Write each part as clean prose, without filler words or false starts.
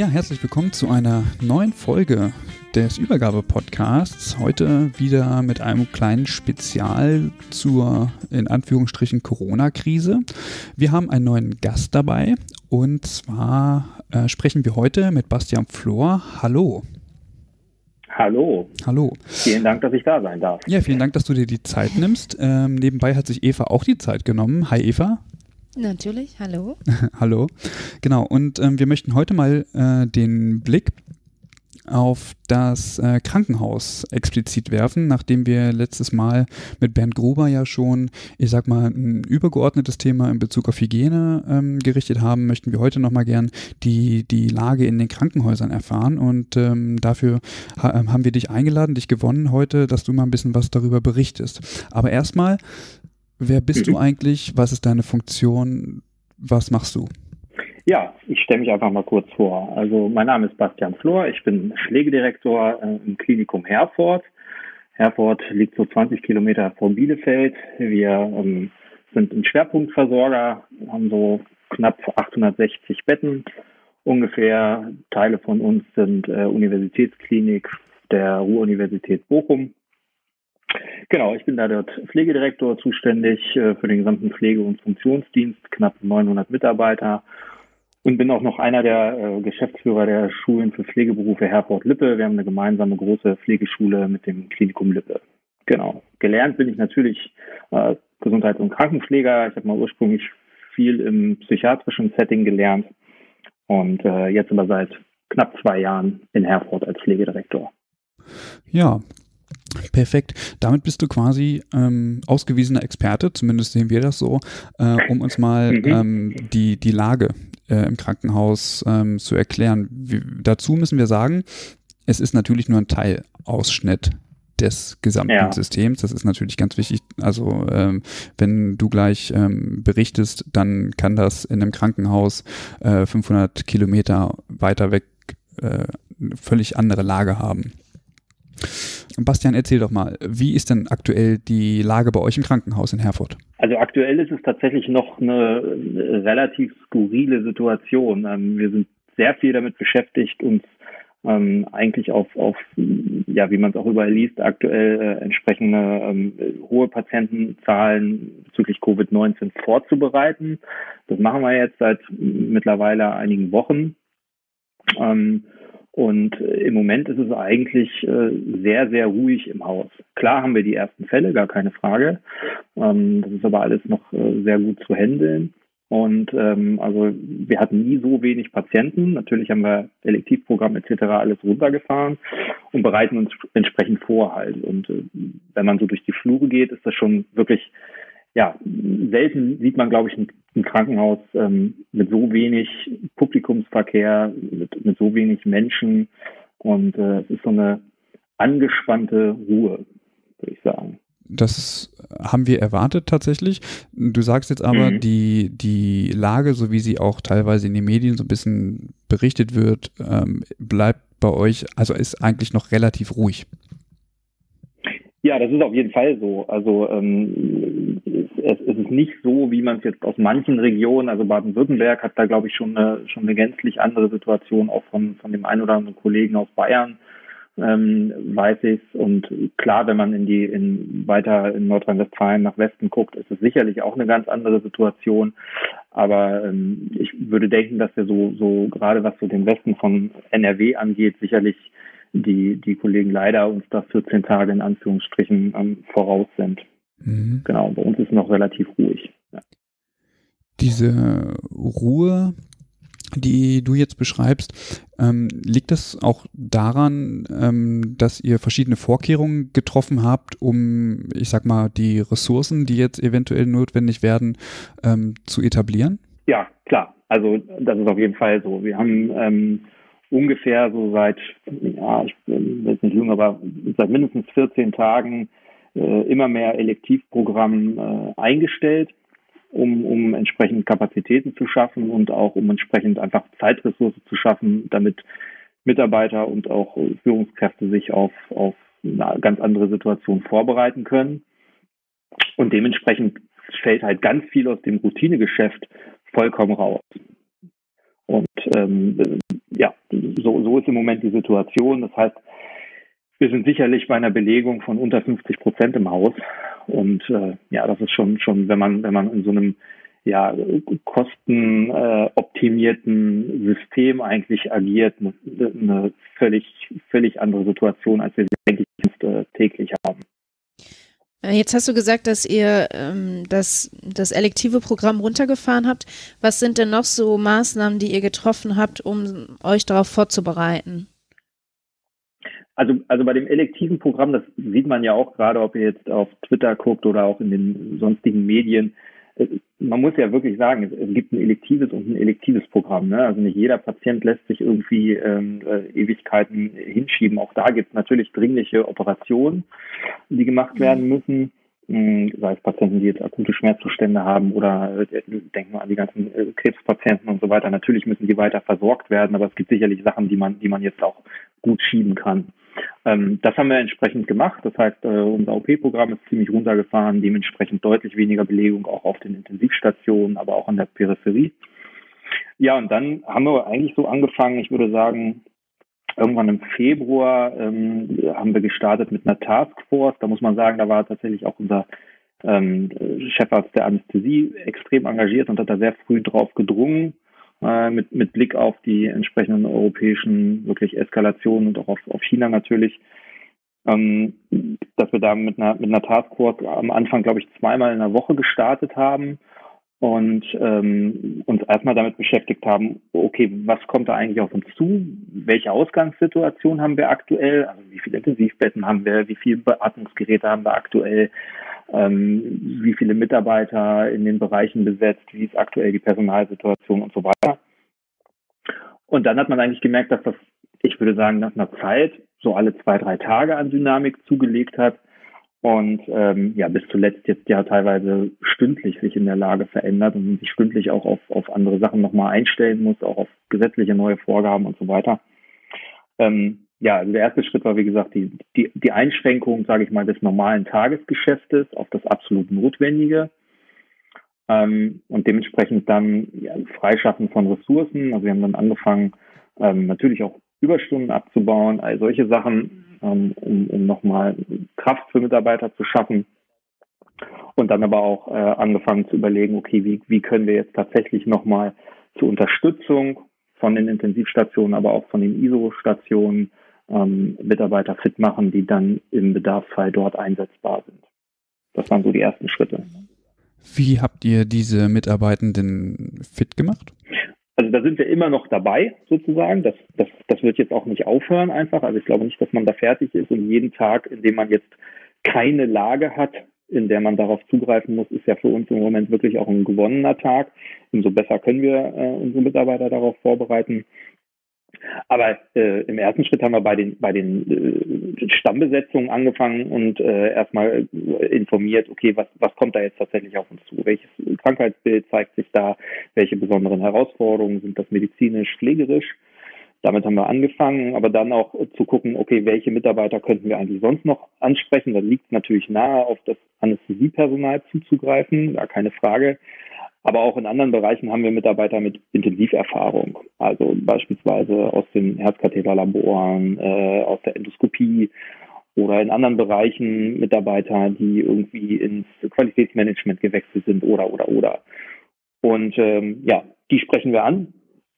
herzlich willkommen zu einer neuen Folge des Übergabe-Podcasts. Heute wieder mit einem kleinen Spezial zur, in Anführungsstrichen, Corona-Krise. Wir haben einen neuen Gast dabei und zwar sprechen wir heute mit Bastian Flor. Hallo. Hallo. Hallo. Vielen Dank, dass ich da sein darf. Ja, vielen Dank, dass du dir die Zeit nimmst. Nebenbei hat sich Eva auch die Zeit genommen. Hi Eva. Natürlich, hallo. Hallo. Genau, und wir möchten heute mal den Blick auf das Krankenhaus explizit werfen, nachdem wir letztes Mal mit Bernd Gruber ja schon, ich sag mal, ein übergeordnetes Thema in Bezug auf Hygiene gerichtet haben, möchten wir heute nochmal gern die Lage in den Krankenhäusern erfahren und dafür haben wir dich eingeladen, dich gewonnen heute, dass du mal ein bisschen was darüber berichtest. Aber erstmal, wer bist du eigentlich? Was ist deine Funktion? Was machst du? Ja, ich stelle mich einfach mal kurz vor. Also mein Name ist Bastian Flor, ich bin Pflegedirektor im Klinikum Herford. Herford liegt so 20 Kilometer vor Bielefeld. Wir sind ein Schwerpunktversorger, haben so knapp 860 Betten ungefähr. Teile von uns sind Universitätsklinik der Ruhr-Universität Bochum. Genau, ich bin da dort Pflegedirektor, zuständig für den gesamten Pflege- und Funktionsdienst, knapp 900 Mitarbeiter und bin auch noch einer der Geschäftsführer der Schulen für Pflegeberufe Herford-Lippe. Wir haben eine gemeinsame große Pflegeschule mit dem Klinikum Lippe. Genau. Gelernt bin ich natürlich Gesundheits- und Krankenpfleger. Ich habe mal ursprünglich viel im psychiatrischen Setting gelernt und jetzt aber seit knapp 2 Jahren in Herford als Pflegedirektor. Ja, perfekt. Damit bist du quasi ausgewiesener Experte, zumindest sehen wir das so, um uns mal die Lage im Krankenhaus zu erklären. Dazu müssen wir sagen, es ist natürlich nur ein Teilausschnitt des gesamten Systems. Das ist natürlich ganz wichtig. Also wenn du gleich berichtest, dann kann das in einem Krankenhaus 500 Kilometer weiter weg völlig andere Lage haben. Bastian, erzähl doch mal, wie ist denn aktuell die Lage bei euch im Krankenhaus in Herford? Also aktuell ist es tatsächlich noch eine relativ skurrile Situation. Wir sind sehr viel damit beschäftigt, uns eigentlich auf wie man es auch überall liest, aktuell entsprechende hohe Patientenzahlen bezüglich Covid-19 vorzubereiten. Das machen wir jetzt seit mittlerweile einigen Wochen. Und im Moment ist es eigentlich sehr, sehr ruhig im Haus. Klar haben wir die ersten Fälle, gar keine Frage. Das ist aber alles noch sehr gut zu handeln. Und also wir hatten nie so wenig Patienten. Natürlich haben wir Elektivprogramm etc. alles runtergefahren und bereiten uns entsprechend vor halt. Und wenn man so durch die Flure geht, ist das schon wirklich, ja, selten sieht man, glaube ich, ein Krankenhaus mit so wenig Publikumsverkehr, mit so wenig Menschen. Und es ist so eine angespannte Ruhe, würde ich sagen. Das haben wir erwartet tatsächlich. Du sagst jetzt aber, die Lage, so wie sie auch teilweise in den Medien so ein bisschen berichtet wird, bleibt bei euch, also ist eigentlich noch relativ ruhig. Ja, das ist auf jeden Fall so. Also es ist nicht so, wie man es jetzt aus manchen Regionen, also Baden-Württemberg hat da, glaube ich, schon eine gänzlich andere Situation, auch von dem einen oder anderen Kollegen aus Bayern, weiß ich. Und klar, wenn man weiter in Nordrhein-Westfalen nach Westen guckt, ist es sicherlich auch eine ganz andere Situation. Aber ich würde denken, dass wir so gerade was so den Westen von NRW angeht, sicherlich die Kollegen leider uns da 14 Tage in Anführungsstrichen voraus sind. Mhm. Genau, bei uns ist es noch relativ ruhig. Ja. Diese Ruhe, die du jetzt beschreibst, liegt das auch daran, dass ihr verschiedene Vorkehrungen getroffen habt, um, ich sag mal, die Ressourcen, die jetzt eventuell notwendig werden, zu etablieren? Ja, klar. Also das ist auf jeden Fall so. Wir haben ungefähr so seit, ich bin jetzt nicht jung, aber seit mindestens 14 Tagen immer mehr Elektivprogramm eingestellt, um entsprechend Kapazitäten zu schaffen und auch um entsprechend einfach Zeitressourcen zu schaffen, damit Mitarbeiter und auch Führungskräfte sich auf eine ganz andere Situation vorbereiten können. Und dementsprechend fällt halt ganz viel aus dem Routinegeschäft vollkommen raus. Und ja, so ist im Moment die Situation. Das heißt, wir sind sicherlich bei einer Belegung von unter 50% im Haus. Und das ist schon, wenn man in so einem kostenoptimierten System eigentlich agiert, eine völlig andere Situation, als wir sie eigentlich täglich haben. Jetzt hast du gesagt, dass ihr das elektive Programm runtergefahren habt. Was sind denn noch so Maßnahmen, die ihr getroffen habt, um euch darauf vorzubereiten? Also bei dem elektiven Programm, das sieht man ja auch gerade, ob ihr jetzt auf Twitter guckt oder auch in den sonstigen Medien. Man muss ja wirklich sagen, es gibt ein elektives und ein elektives Programm. Ne? Also nicht jeder Patient lässt sich irgendwie Ewigkeiten hinschieben. Auch da gibt es natürlich dringliche Operationen, die gemacht werden müssen. Sei es Patienten, die jetzt akute Schmerzzustände haben oder denken wir an die ganzen Krebspatienten und so weiter. Natürlich müssen die weiter versorgt werden, aber es gibt sicherlich Sachen, die man jetzt auch gut schieben kann. Das haben wir entsprechend gemacht. Das heißt, unser OP-Programm ist ziemlich runtergefahren, dementsprechend deutlich weniger Belegung auch auf den Intensivstationen, aber auch an der Peripherie. Ja, und dann haben wir eigentlich so angefangen, ich würde sagen, irgendwann im Februar haben wir gestartet mit einer Taskforce. Da muss man sagen, da war tatsächlich auch unser Chefarzt der Anästhesie extrem engagiert und hat da sehr früh drauf gedrungen, mit Blick auf die entsprechenden europäischen wirklich Eskalationen und auch auf China natürlich, dass wir da mit einer Taskforce am Anfang, glaube ich, 2-mal in der Woche gestartet haben und uns erstmal damit beschäftigt haben, okay, was kommt da eigentlich auf uns zu? Welche Ausgangssituation haben wir aktuell? Also wie viele Intensivbetten haben wir? Wie viele Beatmungsgeräte haben wir aktuell? Wie viele Mitarbeiter in den Bereichen besetzt? Wie ist aktuell die Personalsituation und so weiter? Und dann hat man eigentlich gemerkt, dass das, ich würde sagen, nach einer Zeit so alle 2-3 Tage an Dynamik zugelegt hat. Und bis zuletzt jetzt ja teilweise stündlich sich in der Lage verändert und sich stündlich auch auf andere Sachen nochmal einstellen muss, auch auf gesetzliche neue Vorgaben und so weiter. Also der erste Schritt war, wie gesagt, die Einschränkung, sage ich mal, des normalen Tagesgeschäftes auf das absolut Notwendige. Und dementsprechend dann Freischaffen von Ressourcen. Also wir haben dann angefangen, natürlich auch Überstunden abzubauen, all solche Sachen, um nochmal Kraft für Mitarbeiter zu schaffen. Und dann aber auch angefangen zu überlegen, okay, wie können wir jetzt tatsächlich nochmal zur Unterstützung von den Intensivstationen, aber auch von den ISO-Stationen Mitarbeiter fit machen, die dann im Bedarfsfall dort einsetzbar sind. Das waren so die ersten Schritte. Wie habt ihr diese Mitarbeitenden fit gemacht? Also da sind wir immer noch dabei, sozusagen. Das wird jetzt auch nicht aufhören einfach. Also ich glaube nicht, dass man da fertig ist und jeden Tag, in dem man jetzt keine Lage hat, in der man darauf zugreifen muss, ist ja für uns im Moment wirklich auch ein gewonnener Tag. Umso besser können wir unsere Mitarbeiter darauf vorbereiten. Aber im ersten Schritt haben wir bei den Stammbesetzungen angefangen und erstmal informiert, okay, was kommt da jetzt tatsächlich auf uns zu? Welches Krankheitsbild zeigt sich da? Welche besonderen Herausforderungen sind das medizinisch, pflegerisch? Damit haben wir angefangen, aber dann auch zu gucken, okay, welche Mitarbeiter könnten wir eigentlich sonst noch ansprechen? Da liegt es natürlich nahe, auf das Anästhesiepersonal zuzugreifen, gar keine Frage. Aber auch in anderen Bereichen haben wir Mitarbeiter mit Intensiverfahrung, also beispielsweise aus den Herzkatheterlaboren, aus der Endoskopie oder in anderen Bereichen Mitarbeiter, die irgendwie ins Qualitätsmanagement gewechselt sind oder. Und die sprechen wir an,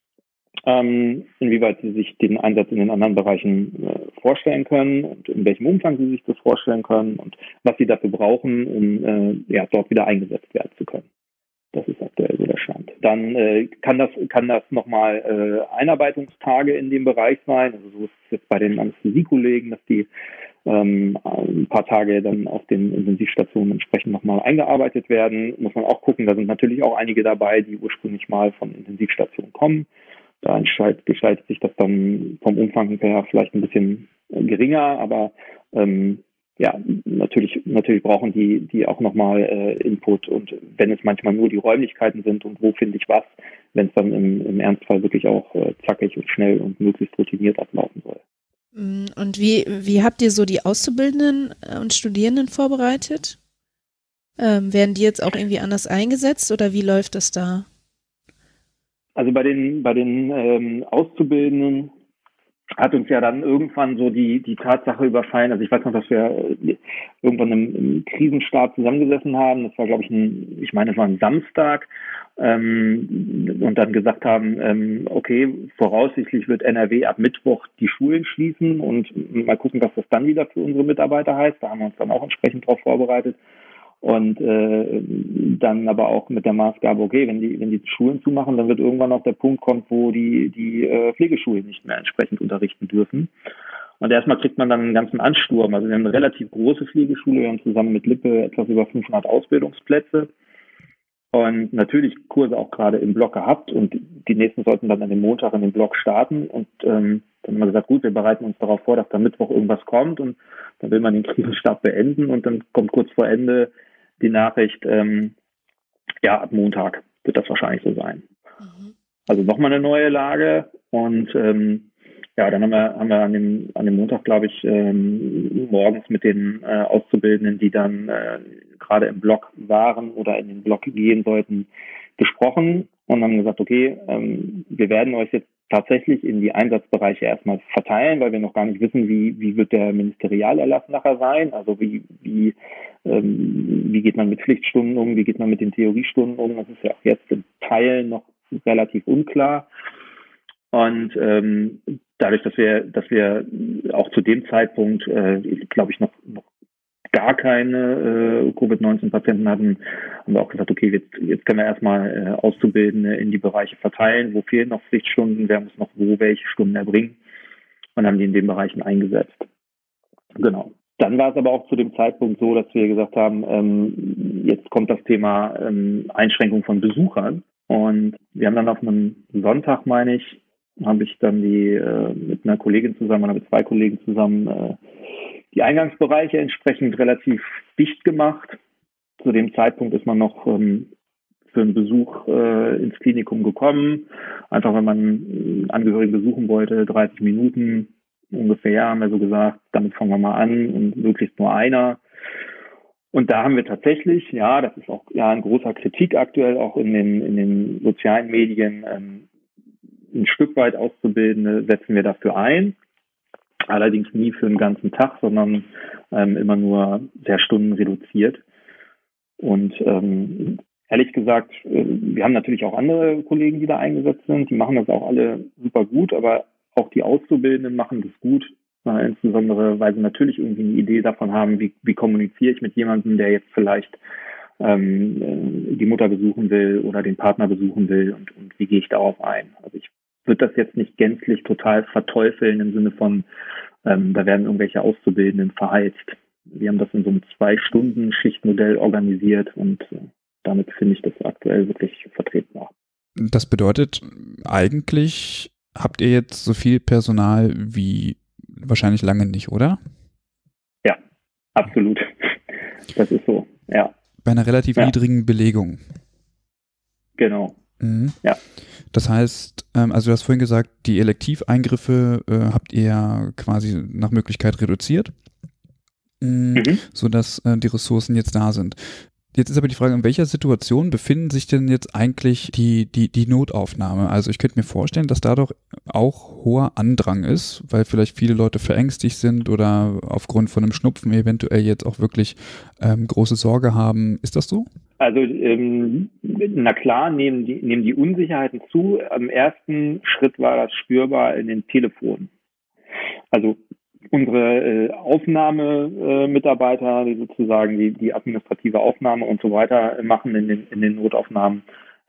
inwieweit sie sich den Einsatz in den anderen Bereichen vorstellen können und in welchem Umfang sie sich das vorstellen können und was sie dafür brauchen, um dort wieder eingesetzt werden zu können. Das ist aktuell so der Stand. Dann kann das nochmal Einarbeitungstage in dem Bereich sein. Also so ist es jetzt bei den Anästhesiekollegen, dass die ein paar Tage dann auf den Intensivstationen entsprechend nochmal eingearbeitet werden. Muss man auch gucken, da sind natürlich auch einige dabei, die ursprünglich mal von Intensivstationen kommen. Da gestaltet sich das dann vom Umfang her vielleicht ein bisschen geringer, aber natürlich brauchen die auch nochmal Input und wenn es manchmal nur die Räumlichkeiten sind und wo finde ich was, wenn es dann im Ernstfall wirklich auch zackig und schnell und möglichst routiniert ablaufen soll. Und wie habt ihr so die Auszubildenden und Studierenden vorbereitet? Werden die jetzt auch irgendwie anders eingesetzt oder wie läuft das da? Also bei den Auszubildenden hat uns ja dann irgendwann so die Tatsache überfallen. Also ich weiß noch, dass wir irgendwann im Krisenstab zusammengesessen haben. Das war, glaube ich, es war ein Samstag. Und dann gesagt haben, okay, voraussichtlich wird NRW ab Mittwoch die Schulen schließen und mal gucken, was das dann wieder für unsere Mitarbeiter heißt. Da haben wir uns dann auch entsprechend darauf vorbereitet. Und dann aber auch mit der Maßgabe, okay, wenn die Schulen zumachen, dann wird irgendwann auch der Punkt kommen, wo die Pflegeschulen nicht mehr entsprechend unterrichten dürfen. Und erstmal kriegt man dann einen ganzen Ansturm. Also wir haben eine relativ große Pflegeschule, wir haben zusammen mit Lippe etwas über 500 Ausbildungsplätze und natürlich Kurse auch gerade im Block gehabt und die nächsten sollten dann an dem Montag in den Block starten und dann haben wir gesagt, gut, wir bereiten uns darauf vor, dass da Mittwoch irgendwas kommt und dann will man den Krisenstab beenden und dann kommt kurz vor Ende die Nachricht, ab Montag wird das wahrscheinlich so sein. Mhm. Also nochmal eine neue Lage und dann haben wir an dem Montag, glaube ich, morgens mit den Auszubildenden, die dann gerade im Block waren oder in den Block gehen sollten, gesprochen und haben gesagt, okay, wir werden euch jetzt tatsächlich in die Einsatzbereiche erstmal verteilen, weil wir noch gar nicht wissen, wie wird der Ministerialerlass nachher sein, also wie geht man mit Pflichtstunden um, wie geht man mit den Theoriestunden um, das ist ja auch jetzt in Teilen noch relativ unklar. Und dadurch, dass wir auch zu dem Zeitpunkt, glaube ich, noch gar keine Covid-19-Patienten hatten, haben wir auch gesagt, okay, jetzt können wir erstmal Auszubildende in die Bereiche verteilen, wo fehlen noch Pflichtstunden, wer muss noch wo welche Stunden erbringen und haben die in den Bereichen eingesetzt. Genau. Dann war es aber auch zu dem Zeitpunkt so, dass wir gesagt haben, jetzt kommt das Thema Einschränkung von Besuchern und wir haben dann auf einem Sonntag, meine ich, habe ich dann mit einer Kollegin zusammen oder mit zwei Kollegen zusammen die Eingangsbereiche entsprechend relativ dicht gemacht. Zu dem Zeitpunkt ist man noch für einen Besuch ins Klinikum gekommen. Einfach, wenn man einen Angehörigen besuchen wollte, 30 Minuten ungefähr, haben wir so gesagt, damit fangen wir mal an und möglichst nur einer. Und da haben wir tatsächlich, das ist auch ein großer Kritik aktuell, auch in den sozialen Medien, ein Stück weit Auszubildende setzen wir dafür ein. Allerdings nie für den ganzen Tag, sondern immer nur sehr stundenreduziert. Und ehrlich gesagt, wir haben natürlich auch andere Kollegen, die da eingesetzt sind. Die machen das auch alle super gut, aber auch die Auszubildenden machen das gut. Insbesondere, weil sie natürlich irgendwie eine Idee davon haben, wie kommuniziere ich mit jemandem, der jetzt vielleicht die Mutter besuchen will oder den Partner besuchen will und wie gehe ich darauf ein. Also ich würde das jetzt nicht gänzlich total verteufeln im Sinne von, da werden irgendwelche Auszubildenden verheizt. Wir haben das in so einem 2-Stunden-Schichtmodell organisiert und damit finde ich das aktuell wirklich vertretbar. Das bedeutet, eigentlich habt ihr jetzt so viel Personal wie wahrscheinlich lange nicht, oder? Ja, absolut. Das ist so, ja. Bei einer relativ niedrigen Belegung. Genau. Mhm. Ja. Das heißt, also du hast vorhin gesagt, die Elektiveingriffe habt ihr quasi nach Möglichkeit reduziert, sodass die Ressourcen jetzt da sind. Jetzt ist aber die Frage, in welcher Situation befinden sich denn jetzt eigentlich die Notaufnahme? Also ich könnte mir vorstellen, dass da doch auch hoher Andrang ist, weil vielleicht viele Leute verängstigt sind oder aufgrund von einem Schnupfen eventuell jetzt auch wirklich große Sorge haben. Ist das so? Also na klar, nehmen die Unsicherheiten zu. Am ersten Schritt war das spürbar in den Telefonen. Also unsere Aufnahmemitarbeiter, die sozusagen die administrative Aufnahme und so weiter machen in den Notaufnahmen,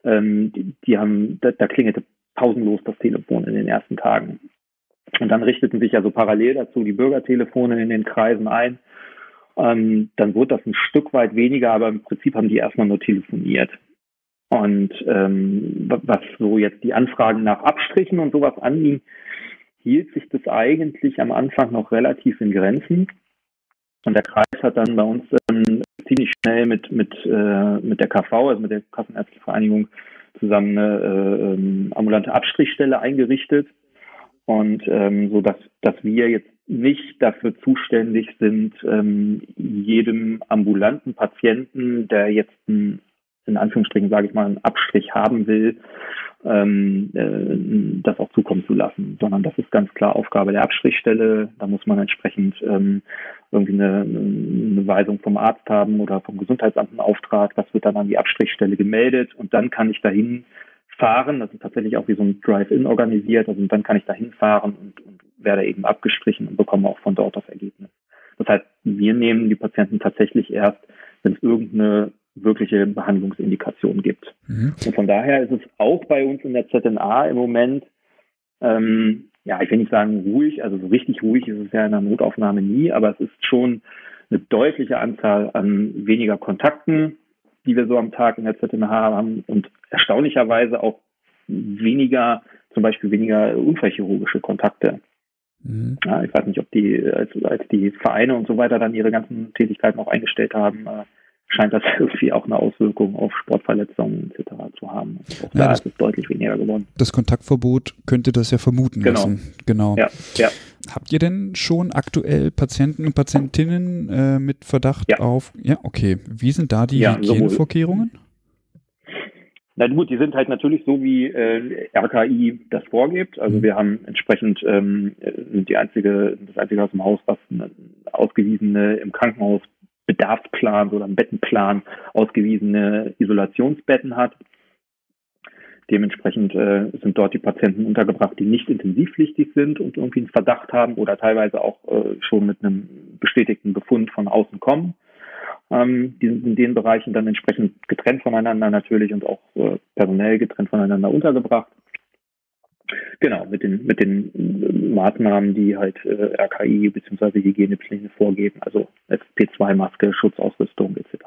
da klingelte pausenlos das Telefon in den ersten Tagen. Und dann richteten sich ja so parallel dazu die Bürgertelefone in den Kreisen ein. Dann wurde das ein Stück weit weniger, aber im Prinzip haben die erstmal nur telefoniert. Und was so jetzt die Anfragen nach Abstrichen und sowas anging, hielt sich das eigentlich am Anfang noch relativ in Grenzen. Und der Kreis hat dann bei uns ziemlich schnell mit der KV, also mit der Kassenärztlichen Vereinigung, zusammen eine ambulante Abstrichstelle eingerichtet. Und so dass wir jetzt nicht dafür zuständig sind, jedem ambulanten Patienten, der jetzt einen in Anführungsstrichen, sage ich mal, einen Abstrich haben will, das auch zukommen zu lassen, sondern das ist ganz klar Aufgabe der Abstrichstelle. Da muss man entsprechend irgendwie eine Weisung vom Arzt haben oder vom Gesundheitsamt einen Auftrag. Das wird dann an die Abstrichstelle gemeldet und dann kann ich dahin fahren. Das ist tatsächlich auch wie so ein Drive-In organisiert. Also dann kann ich dahin fahren und werde eben abgestrichen und bekomme auch von dort das Ergebnis. Das heißt, wir nehmen die Patienten tatsächlich erst, wenn es irgendeine wirkliche Behandlungsindikation gibt. Und von daher ist es auch bei uns in der ZNA im Moment, ich will nicht sagen ruhig, also so richtig ruhig ist es ja in der Notaufnahme nie, aber es ist schon eine deutliche Anzahl an weniger Kontakten, die wir so am Tag in der ZNA haben und erstaunlicherweise auch zum Beispiel weniger unfallchirurgische Kontakte. Ja, ich weiß nicht, ob als die Vereine und so weiter dann ihre ganzen Tätigkeiten auch eingestellt haben, scheint das irgendwie auch eine Auswirkung auf Sportverletzungen etc. zu haben. Auch da ist es deutlich weniger geworden. Das Kontaktverbot könnte das ja vermuten lassen. Genau. Ja. Habt ihr denn schon aktuell Patienten und Patientinnen mit Verdacht auf? Ja, okay. Wie sind da die Hygienevorkehrungen? Na gut, die sind halt natürlich so, wie RKI das vorgibt. Also wir haben entsprechend das einzige aus dem Haus, was eine ausgewiesene im Krankenhaus Bedarfsplan oder im Bettenplan ausgewiesene Isolationsbetten hat. Dementsprechend sind dort die Patienten untergebracht, die nicht intensivpflichtig sind und irgendwie einen Verdacht haben oder teilweise auch schon mit einem bestätigten Befund von außen kommen. Die sind in den Bereichen dann entsprechend getrennt voneinander natürlich und auch personell getrennt voneinander untergebracht. Genau, mit den Maßnahmen, die halt RKI bzw. Hygienepläne vorgeben, also FP2-Maske, Schutzausrüstung etc.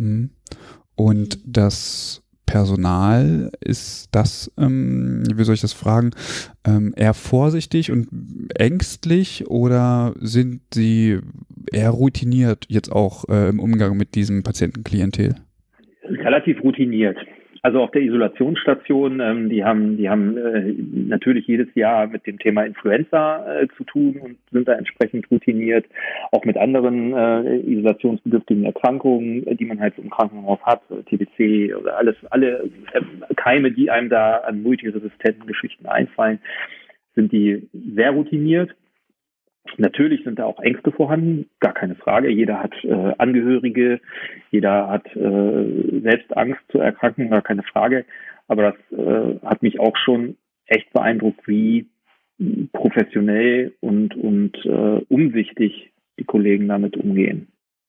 Und das Personal, ist das, wie soll ich das fragen, eher vorsichtig und ängstlich oder sind sie eher routiniert jetzt auch im Umgang mit diesem Patientenklientel? Relativ routiniert. Also auf der Isolationsstation, die haben natürlich jedes Jahr mit dem Thema Influenza zu tun und sind da entsprechend routiniert. Auch mit anderen isolationsbedürftigen Erkrankungen, die man halt im Krankenhaus hat, TBC oder alle Keime, die einem da an multiresistenten Geschichten einfallen, sind die sehr routiniert. Natürlich sind da auch Ängste vorhanden, gar keine Frage. Jeder hat Angehörige, jeder hat selbst Angst zu erkranken, gar keine Frage. Aber das hat mich auch schon echt beeindruckt, wie professionell und umsichtig die Kollegen damit umgehen.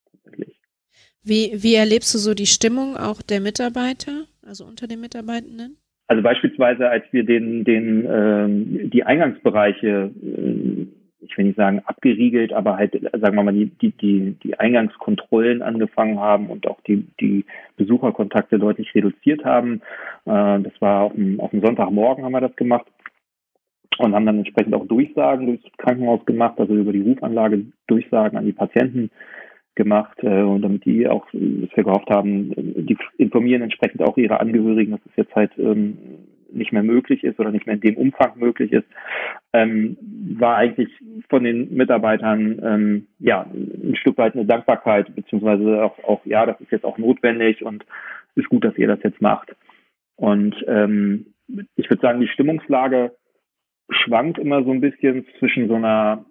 Wie erlebst du so die Stimmung auch der Mitarbeiter, also unter den Mitarbeitenden? Also beispielsweise, als wir die Eingangsbereiche ich will nicht sagen abgeriegelt, aber halt, sagen wir mal, die Eingangskontrollen angefangen haben und auch die Besucherkontakte deutlich reduziert haben. Das war auf dem Sonntagmorgen haben wir das gemacht und haben dann entsprechend auch Durchsagen durchs Krankenhaus gemacht, also über die Rufanlage Durchsagen an die Patienten gemacht und damit die auch, was wir gehofft haben, die informieren entsprechend auch ihre Angehörigen, dass es jetzt halt nicht mehr möglich ist oder nicht mehr in dem Umfang möglich ist, war eigentlich von den Mitarbeitern ein Stück weit eine Dankbarkeit, beziehungsweise auch das ist jetzt auch notwendig und ist gut, dass ihr das jetzt macht. Und ich würde sagen, die Stimmungslage schwankt immer so ein bisschen zwischen so einer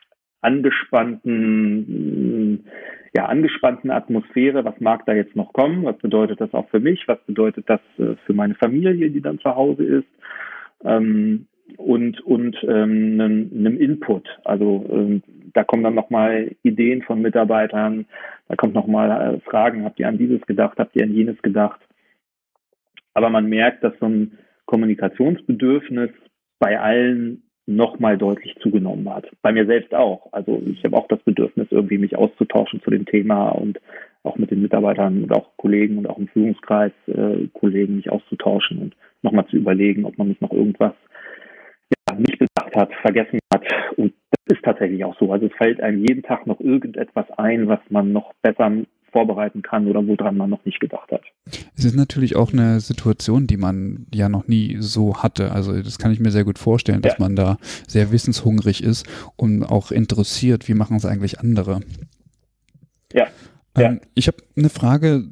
angespannten Atmosphäre, was mag da jetzt noch kommen, was bedeutet das auch für mich, was bedeutet das für meine Familie, die dann zu Hause ist, und einem Input. Also da kommen dann nochmal Ideen von Mitarbeitern, da kommt nochmal Fragen, habt ihr an dieses gedacht, habt ihr an jenes gedacht? Aber man merkt, dass so ein Kommunikationsbedürfnis bei allen nochmal deutlich zugenommen hat. Bei mir selbst auch. Also ich habe auch das Bedürfnis, irgendwie mich auszutauschen zu dem Thema und auch mit den Mitarbeitern und auch Kollegen und auch im Führungskreis Kollegen mich auszutauschen und nochmal zu überlegen, ob man nicht noch irgendwas nicht bedacht hat, vergessen hat. Und das ist tatsächlich auch so. Also es fällt einem jeden Tag noch irgendetwas ein, was man noch besser vorbereiten kann oder woran man noch nicht gedacht hat. Es ist natürlich auch eine Situation, die man ja noch nie so hatte. Also das kann ich mir sehr gut vorstellen, dass man da sehr wissenshungrig ist und auch interessiert, wie machen es eigentlich andere. Ja. Ich habe eine Frage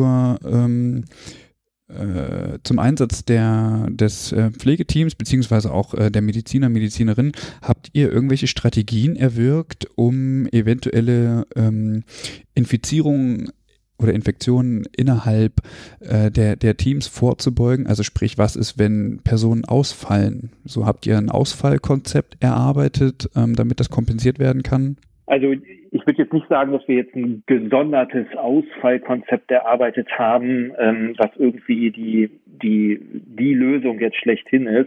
zum Einsatz des Pflegeteams beziehungsweise auch der Mediziner, Medizinerin. Habt ihr irgendwelche Strategien erwirkt, um eventuelle Infizierungen oder Infektionen innerhalb der Teams vorzubeugen? Also sprich, was ist, wenn Personen ausfallen? So, habt ihr ein Ausfallkonzept erarbeitet, damit das kompensiert werden kann? Also ich würde jetzt nicht sagen, dass wir jetzt ein gesondertes Ausfallkonzept erarbeitet haben, was irgendwie die Lösung jetzt schlechthin ist.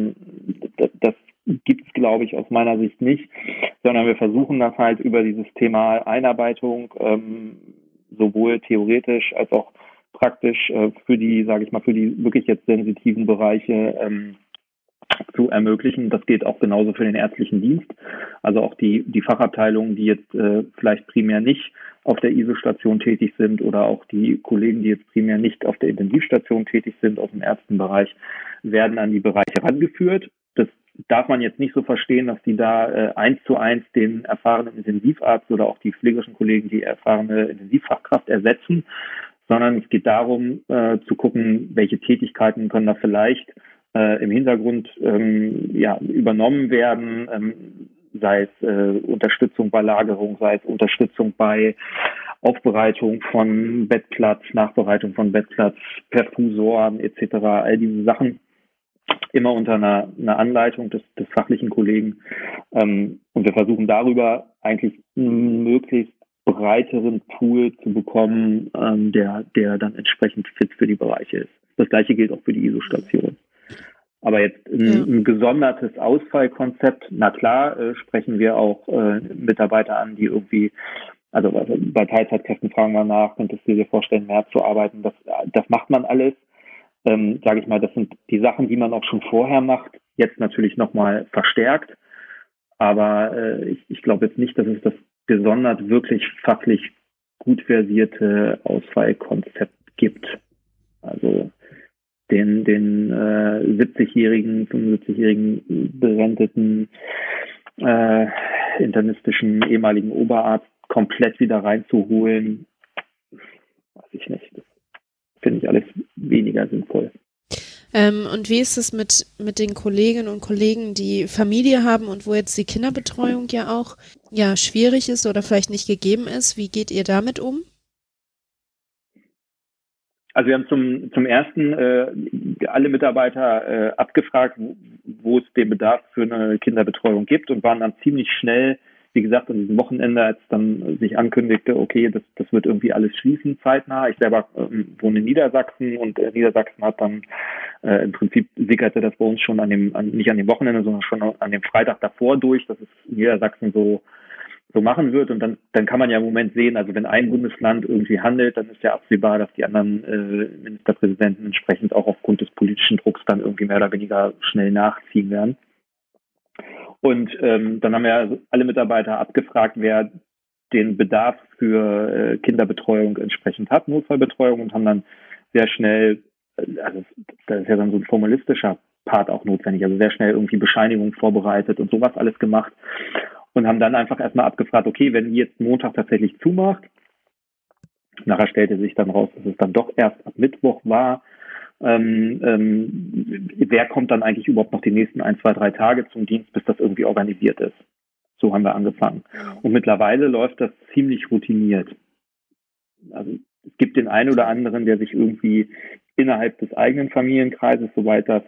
Das gibt es, glaube ich, aus meiner Sicht nicht, sondern wir versuchen das halt über dieses Thema Einarbeitung sowohl theoretisch als auch praktisch für die wirklich jetzt sensitiven Bereiche zu ermöglichen. Das gilt auch genauso für den ärztlichen Dienst. Also auch die Fachabteilungen, die jetzt vielleicht primär nicht auf der ISO-Station tätig sind oder auch die Kollegen, die jetzt primär nicht auf der Intensivstation tätig sind aus dem Ärztenbereich, werden an die Bereiche rangeführt. Das darf man jetzt nicht so verstehen, dass die da 1:1 den erfahrenen Intensivarzt oder auch die pflegerischen Kollegen die erfahrene Intensivfachkraft ersetzen, sondern es geht darum, zu gucken, welche Tätigkeiten können da vielleicht im Hintergrund übernommen werden, sei es Unterstützung bei Lagerung, sei es Unterstützung bei Aufbereitung von Bettplatz, Nachbereitung von Bettplatz, Perfusoren etc. All diese Sachen immer unter einer Anleitung des fachlichen Kollegen. Und wir versuchen darüber eigentlich einen möglichst breiteren Pool zu bekommen, der dann entsprechend fit für die Bereiche ist. Das Gleiche gilt auch für die ISO-Station. Aber jetzt ein gesondertes Ausfallkonzept, na klar, sprechen wir auch Mitarbeiter an, die irgendwie, also bei Teilzeitkräften fragen wir nach, könntest du dir vorstellen, mehr zu arbeiten? Das macht man alles. Sage ich mal, das sind die Sachen, die man auch schon vorher macht, jetzt natürlich nochmal verstärkt. Aber ich glaube jetzt nicht, dass es das gesondert wirklich fachlich gut versierte Ausfallkonzept gibt. Also den 70-jährigen, 75-jährigen berenteten internistischen ehemaligen Oberarzt komplett wieder reinzuholen, weiß ich nicht. Das finde ich alles weniger sinnvoll. Und wie ist es mit den Kolleginnen und Kollegen, die Familie haben und wo jetzt die Kinderbetreuung ja auch schwierig ist oder vielleicht nicht gegeben ist? Wie geht ihr damit um? Also wir haben zum ersten alle Mitarbeiter abgefragt, wo es den Bedarf für eine Kinderbetreuung gibt und waren dann ziemlich schnell, wie gesagt, an diesem Wochenende, als dann sich ankündigte, okay, das wird irgendwie alles schließen zeitnah. Ich selber wohne in Niedersachsen und Niedersachsen hat dann im Prinzip sickerte das bei uns schon nicht an dem Wochenende, sondern schon an dem Freitag davor durch, dass es Niedersachsen so machen wird. Und dann kann man ja im Moment sehen, also wenn ein Bundesland irgendwie handelt, dann ist ja absehbar, dass die anderen Ministerpräsidenten entsprechend auch aufgrund des politischen Drucks dann irgendwie mehr oder weniger schnell nachziehen werden. Und dann haben wir also alle Mitarbeiter abgefragt, wer den Bedarf für Kinderbetreuung entsprechend hat, Notfallbetreuung, und haben dann sehr schnell, also da ist ja dann so ein formalistischer Part auch notwendig, also sehr schnell irgendwie Bescheinigungen vorbereitet und sowas alles gemacht. Und haben dann einfach erstmal abgefragt, okay, wenn jetzt Montag tatsächlich zumacht, nachher stellte sich dann raus, dass es dann doch erst ab Mittwoch war, wer kommt dann eigentlich überhaupt noch die nächsten 1, 2, 3 Tage zum Dienst, bis das irgendwie organisiert ist. So haben wir angefangen. Und mittlerweile läuft das ziemlich routiniert. Also es gibt den einen oder anderen, der sich irgendwie innerhalb des eigenen Familienkreises, soweit das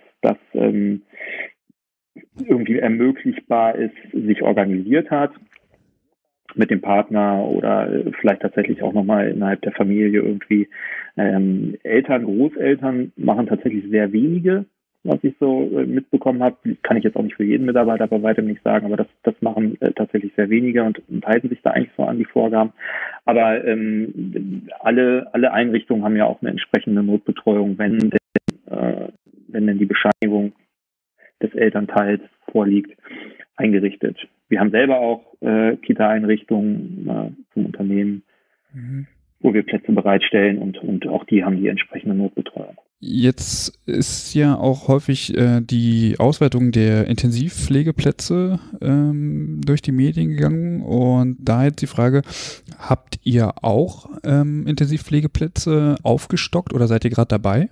irgendwie ermöglichbar ist, sich organisiert hat mit dem Partner oder vielleicht tatsächlich auch nochmal innerhalb der Familie irgendwie. Eltern, Großeltern machen tatsächlich sehr wenige, was ich so mitbekommen habe. Kann ich jetzt auch nicht für jeden Mitarbeiter bei weitem nicht sagen, aber das machen tatsächlich sehr wenige und halten sich da eigentlich so an die Vorgaben. Aber alle Einrichtungen haben ja auch eine entsprechende Notbetreuung, wenn denn die Bescheinigung des Elternteils vorliegt, eingerichtet. Wir haben selber auch Kita-Einrichtungen zum Unternehmen, wo wir Plätze bereitstellen und auch die haben die entsprechende Notbetreuung. Jetzt ist ja auch häufig die Ausweitung der Intensivpflegeplätze durch die Medien gegangen und da jetzt die Frage, habt ihr auch Intensivpflegeplätze aufgestockt oder seid ihr gerade dabei?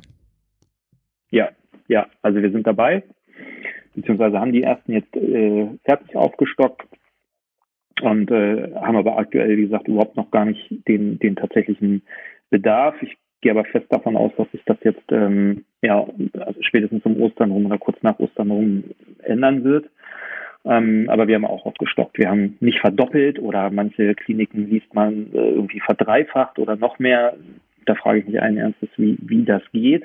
Ja, also wir sind dabei, beziehungsweise haben die ersten jetzt fertig aufgestockt und haben aber aktuell, wie gesagt, überhaupt noch gar nicht den tatsächlichen Bedarf. Ich gehe aber fest davon aus, dass sich das jetzt also spätestens um Ostern rum oder kurz nach Ostern rum ändern wird. Aber wir haben auch aufgestockt. Wir haben nicht verdoppelt oder manche Kliniken liest man irgendwie verdreifacht oder noch mehr. Da frage ich mich allen Ernstes, wie das geht.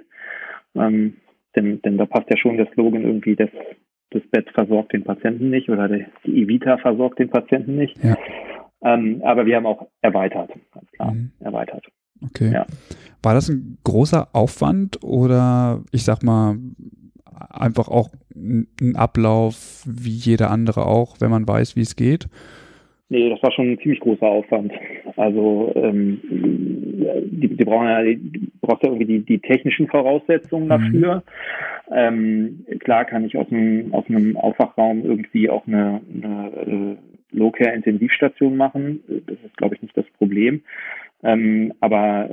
Denn da passt ja schon der Slogan irgendwie, das Bett versorgt den Patienten nicht oder die Evita versorgt den Patienten nicht. Ja. Aber wir haben auch erweitert, ganz klar, erweitert. Okay. Ja. War das ein großer Aufwand oder ich sag mal einfach auch ein Ablauf wie jeder andere auch, wenn man weiß, wie es geht? Nee, das war schon ein ziemlich großer Aufwand. Also die brauchst ja irgendwie die technischen Voraussetzungen dafür. Klar kann ich aus einem Aufwachraum irgendwie auch eine Low-Care-Intensivstation machen. Das ist, glaube ich, nicht das Problem. Aber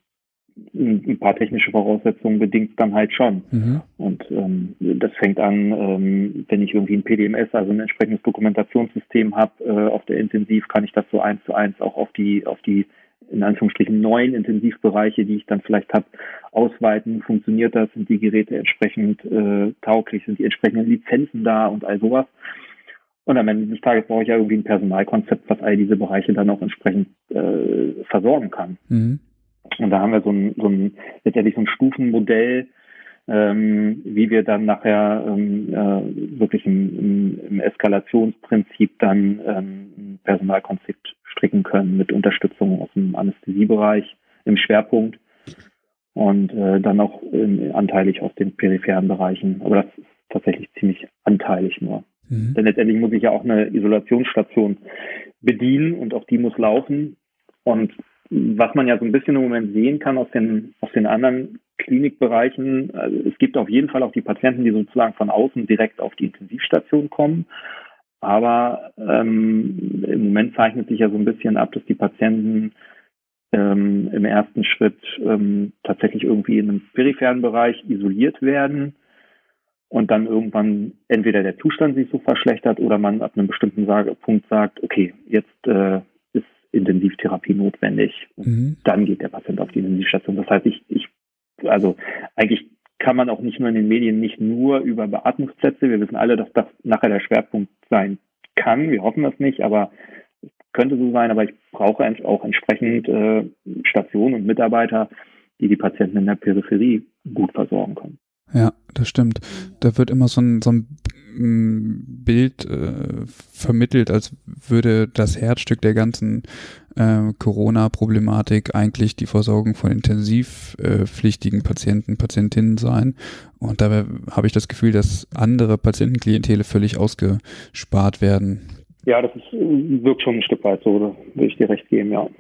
ein paar technische Voraussetzungen bedingt dann halt schon. Und das fängt an, wenn ich irgendwie ein PDMS, also ein entsprechendes Dokumentationssystem habe, auf der Intensiv kann ich das so 1:1 auch auf die in Anführungsstrichen neuen Intensivbereiche, die ich dann vielleicht habe, ausweiten. Funktioniert das? Sind die Geräte entsprechend tauglich? Sind die entsprechenden Lizenzen da und all sowas? Und am Ende des Tages brauche ich ja irgendwie ein Personalkonzept, was all diese Bereiche dann auch entsprechend versorgen kann. Und da haben wir letztendlich so ein Stufenmodell, wie wir dann nachher wirklich im Eskalationsprinzip dann ein Personalkonzept stricken können mit Unterstützung aus dem Anästhesiebereich im Schwerpunkt und dann auch anteilig aus den peripheren Bereichen. Aber das ist tatsächlich ziemlich anteilig nur. Denn letztendlich muss ich ja auch eine Isolationsstation bedienen und auch die muss laufen. Und was man ja so ein bisschen im Moment sehen kann aus den anderen Klinikbereichen, also es gibt auf jeden Fall auch die Patienten, die sozusagen von außen direkt auf die Intensivstation kommen. Aber im Moment zeichnet sich ja so ein bisschen ab, dass die Patienten im ersten Schritt tatsächlich irgendwie in einem peripheren Bereich isoliert werden und dann irgendwann entweder der Zustand sich so verschlechtert oder man ab einem bestimmten Punkt sagt, okay, jetzt ist Intensivtherapie notwendig. Und dann geht der Patient auf die Intensivstation. Das heißt, also eigentlich kann man auch nicht nur in den Medien nicht nur über Beatmungsplätze, wir wissen alle, dass das nachher der Schwerpunkt sein kann. Wir hoffen das nicht, aber es könnte so sein. Aber ich brauche auch entsprechend Stationen und Mitarbeiter, die Patienten in der Peripherie gut versorgen können. Ja, das stimmt. Da wird immer so ein Bild vermittelt, als würde das Herzstück der ganzen Corona-Problematik eigentlich die Versorgung von intensivpflichtigen Patienten, Patientinnen sein. Und dabei habe ich das Gefühl, dass andere Patientenklientele völlig ausgespart werden. Ja, das wirkt schon ein Stück weit so, da würde ich dir recht geben, ja.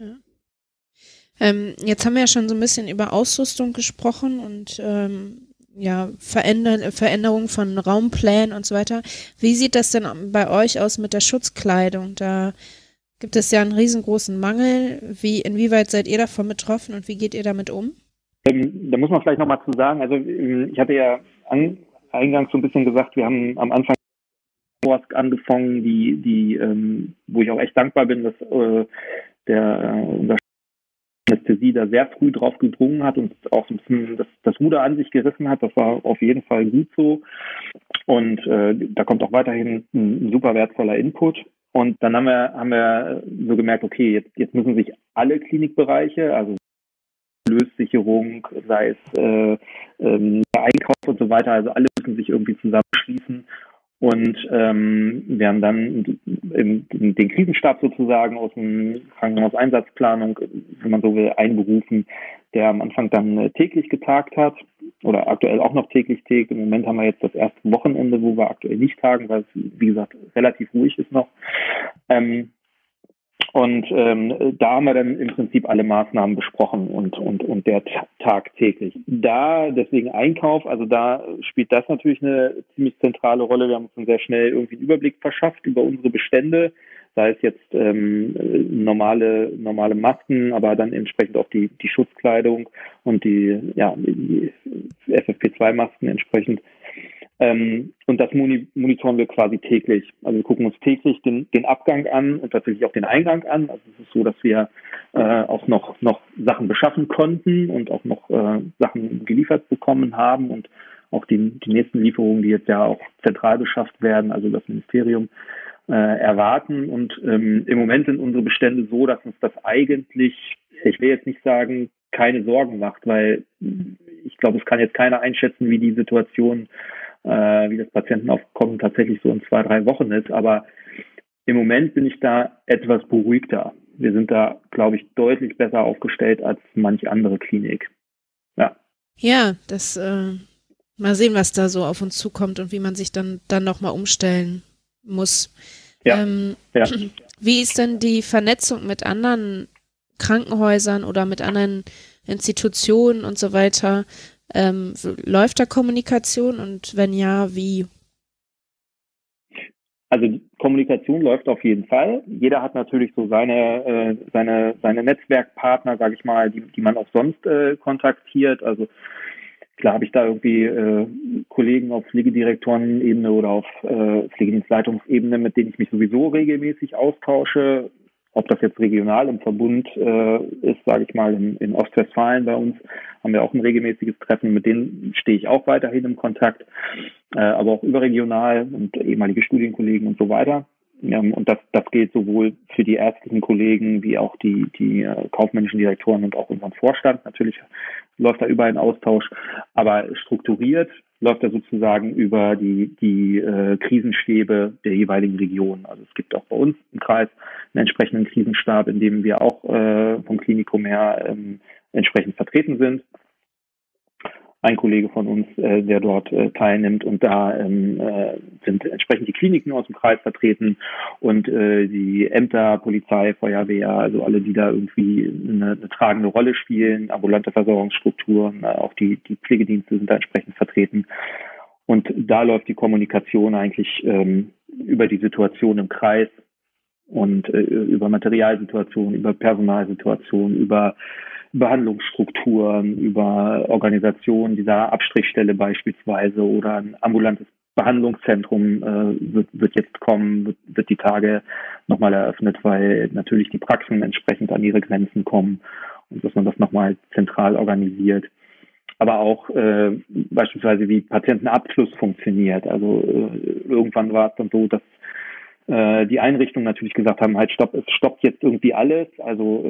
Jetzt haben wir ja schon so ein bisschen über Ausrüstung gesprochen und Veränderung von Raumplänen und so weiter. Wie sieht das denn bei euch aus mit der Schutzkleidung? Da gibt es ja einen riesengroßen Mangel. Inwieweit seid ihr davon betroffen und wie geht ihr damit um? Da muss man vielleicht nochmal zu sagen, also ich hatte ja eingangs so ein bisschen gesagt, wir haben am Anfang angefangen, wo ich auch echt dankbar bin, dass unser Anästhesie da sehr früh drauf gedrungen hat und auch so ein bisschen das Ruder an sich gerissen hat. Das war auf jeden Fall gut so. Und da kommt auch weiterhin ein super wertvoller Input. Und dann haben wir so gemerkt, okay, jetzt müssen sich alle Klinikbereiche, also Lössicherung, sei es Einkauf und so weiter, also alle müssen sich irgendwie zusammenschließen. Und wir haben dann den Krisenstab sozusagen aus dem Krankenhauseinsatzplanung, wenn man so will, einberufen, der am Anfang dann täglich getagt hat oder aktuell auch noch täglich tagt. Im Moment haben wir jetzt das erste Wochenende, wo wir aktuell nicht tagen, weil es, wie gesagt, relativ ruhig ist noch. Und da haben wir dann im Prinzip alle Maßnahmen besprochen und der tagtäglich. Da, deswegen Einkauf, also da spielt das natürlich eine ziemlich zentrale Rolle. Wir haben uns dann sehr schnell irgendwie einen Überblick verschafft über unsere Bestände, sei es jetzt normale Masken, aber dann entsprechend auch die Schutzkleidung und die FFP2-Masken entsprechend. Und das monitoren wir quasi täglich. Also wir gucken uns täglich den Abgang an und tatsächlich auch den Eingang an. Also es ist so, dass wir auch noch Sachen beschaffen konnten und auch noch Sachen geliefert bekommen haben und auch die nächsten Lieferungen, die jetzt ja auch zentral beschafft werden, also das Ministerium, erwarten. Und im Moment sind unsere Bestände so, dass uns das eigentlich, ich will jetzt nicht sagen, keine Sorgen macht, weil ich glaube, es kann jetzt keiner einschätzen, wie die Situation, wie das Patientenaufkommen tatsächlich so in 2-3 Wochen ist. Aber im Moment bin ich da etwas beruhigter. Wir sind da, glaube ich, deutlich besser aufgestellt als manch andere Klinik. Ja. Ja, das mal sehen, was da so auf uns zukommt und wie man sich dann nochmal umstellen muss. Ja. Wie ist denn die Vernetzung mit anderen Krankenhäusern oder mit anderen Institutionen und so weiter? Läuft da Kommunikation und wenn ja, wie? Also die Kommunikation läuft auf jeden Fall. Jeder hat natürlich so seine Netzwerkpartner, sage ich mal, die man auch sonst kontaktiert. Also klar habe ich da irgendwie Kollegen auf Pflegedirektorenebene oder auf Pflegedienstleitungsebene, mit denen ich mich sowieso regelmäßig austausche. Ob das jetzt regional im Verbund ist, sage ich mal, in Ostwestfalen bei uns, haben wir auch ein regelmäßiges Treffen. Mit denen stehe ich auch weiterhin im Kontakt, aber auch überregional und ehemalige Studienkollegen und so weiter. Und das gilt sowohl für die ärztlichen Kollegen wie auch die kaufmännischen Direktoren und auch unseren Vorstand. Natürlich läuft da überall ein Austausch, aber strukturiert läuft er sozusagen über die Krisenstäbe der jeweiligen Region. Also es gibt auch bei uns im Kreis einen entsprechenden Krisenstab, in dem wir auch vom Klinikum her entsprechend vertreten sind. Ein Kollege von uns, der dort teilnimmt, und da sind entsprechend die Kliniken aus dem Kreis vertreten und die Ämter, Polizei, Feuerwehr, also alle, die da irgendwie eine tragende Rolle spielen, ambulante Versorgungsstrukturen, auch die Pflegedienste sind da entsprechend vertreten. Und da läuft die Kommunikation eigentlich über die Situation im Kreis und über Materialsituationen, über Personalsituationen, über Behandlungsstrukturen, über Organisation dieser Abstrichstelle beispielsweise oder ein ambulantes Behandlungszentrum wird jetzt kommen, wird die Tage nochmal eröffnet, weil natürlich die Praxen entsprechend an ihre Grenzen kommen und dass man das nochmal zentral organisiert. Aber auch beispielsweise wie Patientenabschluss funktioniert. Also irgendwann war es dann so, dass die Einrichtungen natürlich gesagt haben, halt stopp, es stoppt jetzt irgendwie alles, also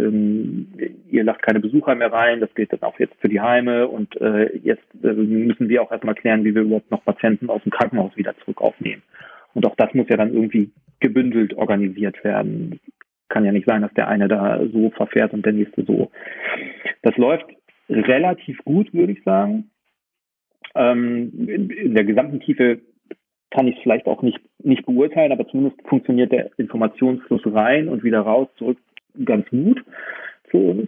ihr lasst keine Besucher mehr rein, das gilt dann auch jetzt für die Heime und jetzt müssen wir auch erstmal klären, wie wir überhaupt noch Patienten aus dem Krankenhaus wieder zurück aufnehmen. Und auch das muss ja dann irgendwie gebündelt organisiert werden. Kann ja nicht sein, dass der eine da so verfährt und der nächste so. Das läuft relativ gut, würde ich sagen. In der gesamten Tiefe kann ich es vielleicht auch nicht beurteilen, aber zumindest funktioniert der Informationsfluss rein und wieder raus, zurück ganz gut für uns.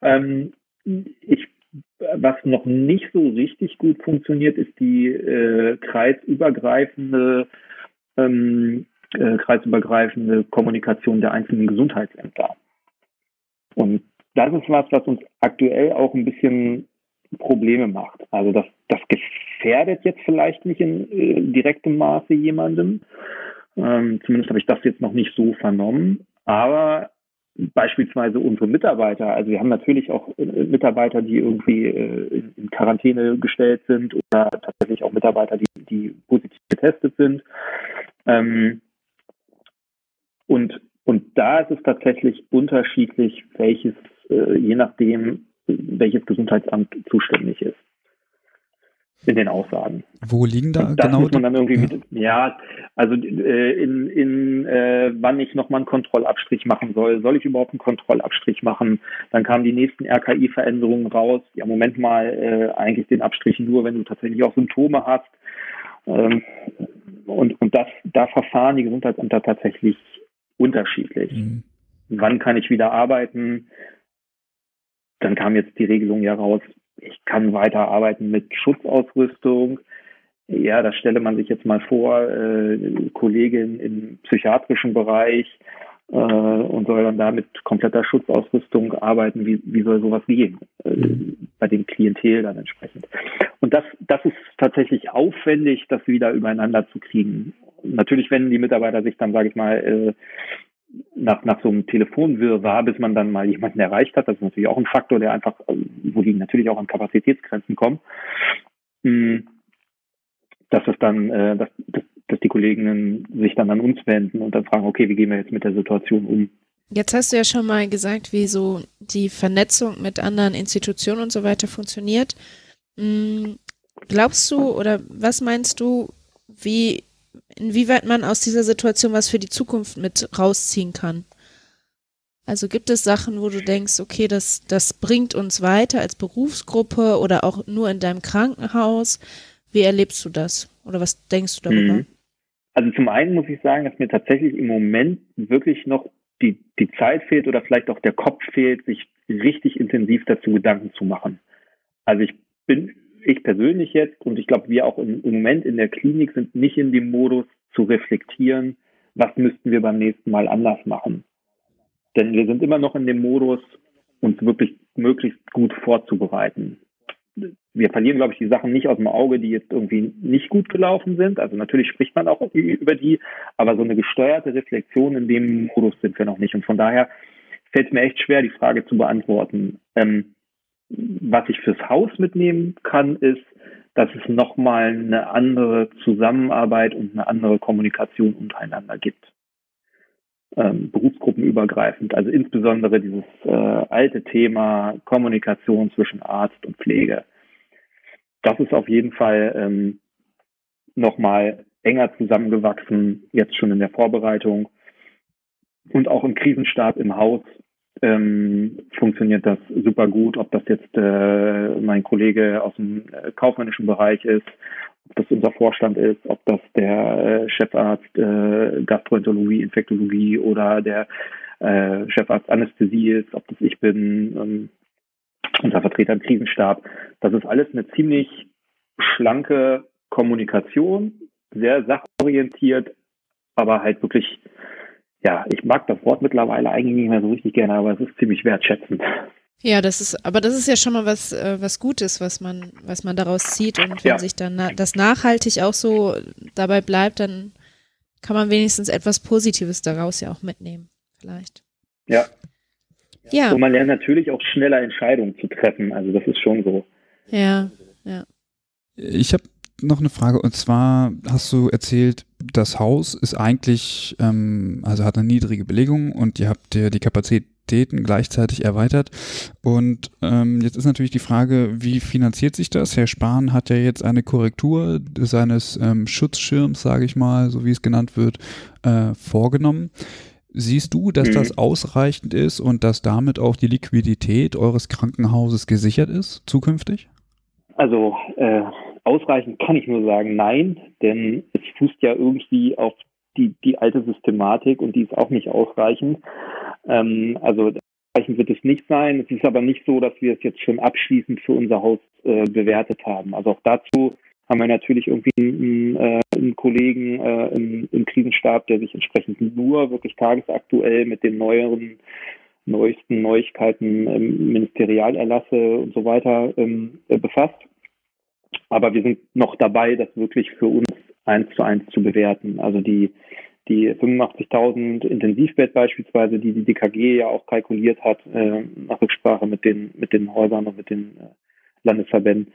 Was noch nicht so richtig gut funktioniert, ist die kreisübergreifende Kommunikation der einzelnen Gesundheitsämter. Und das ist was uns aktuell auch ein bisschen Probleme macht. Also das gefährdet jetzt vielleicht nicht in direktem Maße jemandem. Zumindest habe ich das jetzt noch nicht so vernommen. Aber beispielsweise unsere Mitarbeiter, also wir haben natürlich auch Mitarbeiter, die irgendwie in Quarantäne gestellt sind oder tatsächlich auch Mitarbeiter, die positiv getestet sind. Und da ist es tatsächlich unterschiedlich, je nachdem, welches Gesundheitsamt zuständig ist in den Aussagen. Wo liegen da das genau? Muss man dann irgendwie also wann ich nochmal einen Kontrollabstrich machen soll ich überhaupt einen Kontrollabstrich machen? Dann kamen die nächsten RKI-Veränderungen raus. Ja, Moment mal, eigentlich den Abstrich nur, wenn du tatsächlich auch Symptome hast. Und da verfahren die Gesundheitsämter tatsächlich unterschiedlich. wann kann ich wieder arbeiten? Dann kam jetzt die Regelung ja raus, ich kann weiter arbeiten mit Schutzausrüstung. Ja, das stelle man sich jetzt mal vor, Kollegin im psychiatrischen Bereich und soll dann da mit kompletter Schutzausrüstung arbeiten. Wie soll sowas gehen? Bei dem Klientel dann entsprechend. Und das ist tatsächlich aufwendig, das wieder übereinander zu kriegen. Natürlich, wenn die Mitarbeiter sich dann, sage ich mal, nach so einem Telefonwirrwarr, bis man dann mal jemanden erreicht hat, das ist natürlich auch ein Faktor, der einfach, wo die natürlich auch an Kapazitätsgrenzen kommen, dass es dann, dass die Kolleginnen sich dann an uns wenden und dann fragen, okay, wie gehen wir jetzt mit der Situation um? Jetzt hast du ja schon mal gesagt, wie so die Vernetzung mit anderen Institutionen und so weiter funktioniert. Glaubst du oder was meinst du, inwieweit man aus dieser Situation was für die Zukunft mit rausziehen kann? Also gibt es Sachen, wo du denkst, okay, das bringt uns weiter als Berufsgruppe oder auch nur in deinem Krankenhaus? Wie erlebst du das? Oder was denkst du darüber? Also zum einen muss ich sagen, dass mir tatsächlich im Moment wirklich noch die Zeit fehlt oder vielleicht auch der Kopf fehlt, sich richtig intensiv dazu Gedanken zu machen. Also ich persönlich jetzt und ich glaube, wir auch im Moment in der Klinik sind nicht in dem Modus zu reflektieren, was müssten wir beim nächsten Mal anders machen. Denn wir sind immer noch in dem Modus, uns wirklich möglichst gut vorzubereiten. Wir verlieren, glaube ich, die Sachen nicht aus dem Auge, die jetzt irgendwie nicht gut gelaufen sind. Also natürlich spricht man auch über die, aber so eine gesteuerte Reflexion in dem Modus sind wir noch nicht. Und von daher fällt es mir echt schwer, die Frage zu beantworten. Was ich fürs Haus mitnehmen kann, ist, dass es nochmal eine andere Zusammenarbeit und eine andere Kommunikation untereinander gibt. Berufsgruppenübergreifend. Also insbesondere dieses alte Thema Kommunikation zwischen Arzt und Pflege. Das ist auf jeden Fall nochmal enger zusammengewachsen, jetzt schon in der Vorbereitung. Und auch im Krisenstab im Haus funktioniert das super gut, ob das jetzt mein Kollege aus dem kaufmännischen Bereich ist, ob das unser Vorstand ist, ob das der Chefarzt Gastroenterologie, Infektologie oder der Chefarzt Anästhesie ist, ob das ich bin, unser Vertreter im Krisenstab. Das ist alles eine ziemlich schlanke Kommunikation, sehr sachorientiert, aber halt wirklich, ja, ich mag das Wort mittlerweile eigentlich nicht mehr so richtig gerne, aber es ist ziemlich wertschätzend. Ja, das ist ja schon mal was Gutes, was man daraus zieht. Und wenn sich dann das nachhaltig auch so dabei bleibt, dann kann man wenigstens etwas Positives daraus ja auch mitnehmen, vielleicht. Ja. Ja. Und man lernt natürlich auch schneller Entscheidungen zu treffen. Also das ist schon so. Ja. Ich habe noch eine Frage, und zwar hast du erzählt, das Haus ist eigentlich, also hat eine niedrige Belegung und ihr habt die Kapazitäten gleichzeitig erweitert. Und jetzt ist natürlich die Frage, wie finanziert sich das? Herr Spahn hat ja jetzt eine Korrektur seines Schutzschirms, sage ich mal, so wie es genannt wird, vorgenommen. Siehst du, dass das ausreichend ist und dass damit auch die Liquidität eures Krankenhauses gesichert ist, zukünftig? Also ausreichend kann ich nur sagen, nein, denn es fußt ja irgendwie auf die alte Systematik und die ist auch nicht ausreichend. Also ausreichend wird es nicht sein. Es ist aber nicht so, dass wir es jetzt schon abschließend für unser Haus bewertet haben. Also auch dazu haben wir natürlich irgendwie einen Kollegen im Krisenstab, der sich entsprechend nur wirklich tagesaktuell mit den neuesten Neuigkeiten, Ministerialerlasse und so weiter befasst. Aber wir sind noch dabei, das wirklich für uns 1:1 zu bewerten. Also die 85.000 Intensivbett beispielsweise, die DKG ja auch kalkuliert hat, nach Rücksprache mit den Häusern und mit den Landesverbänden,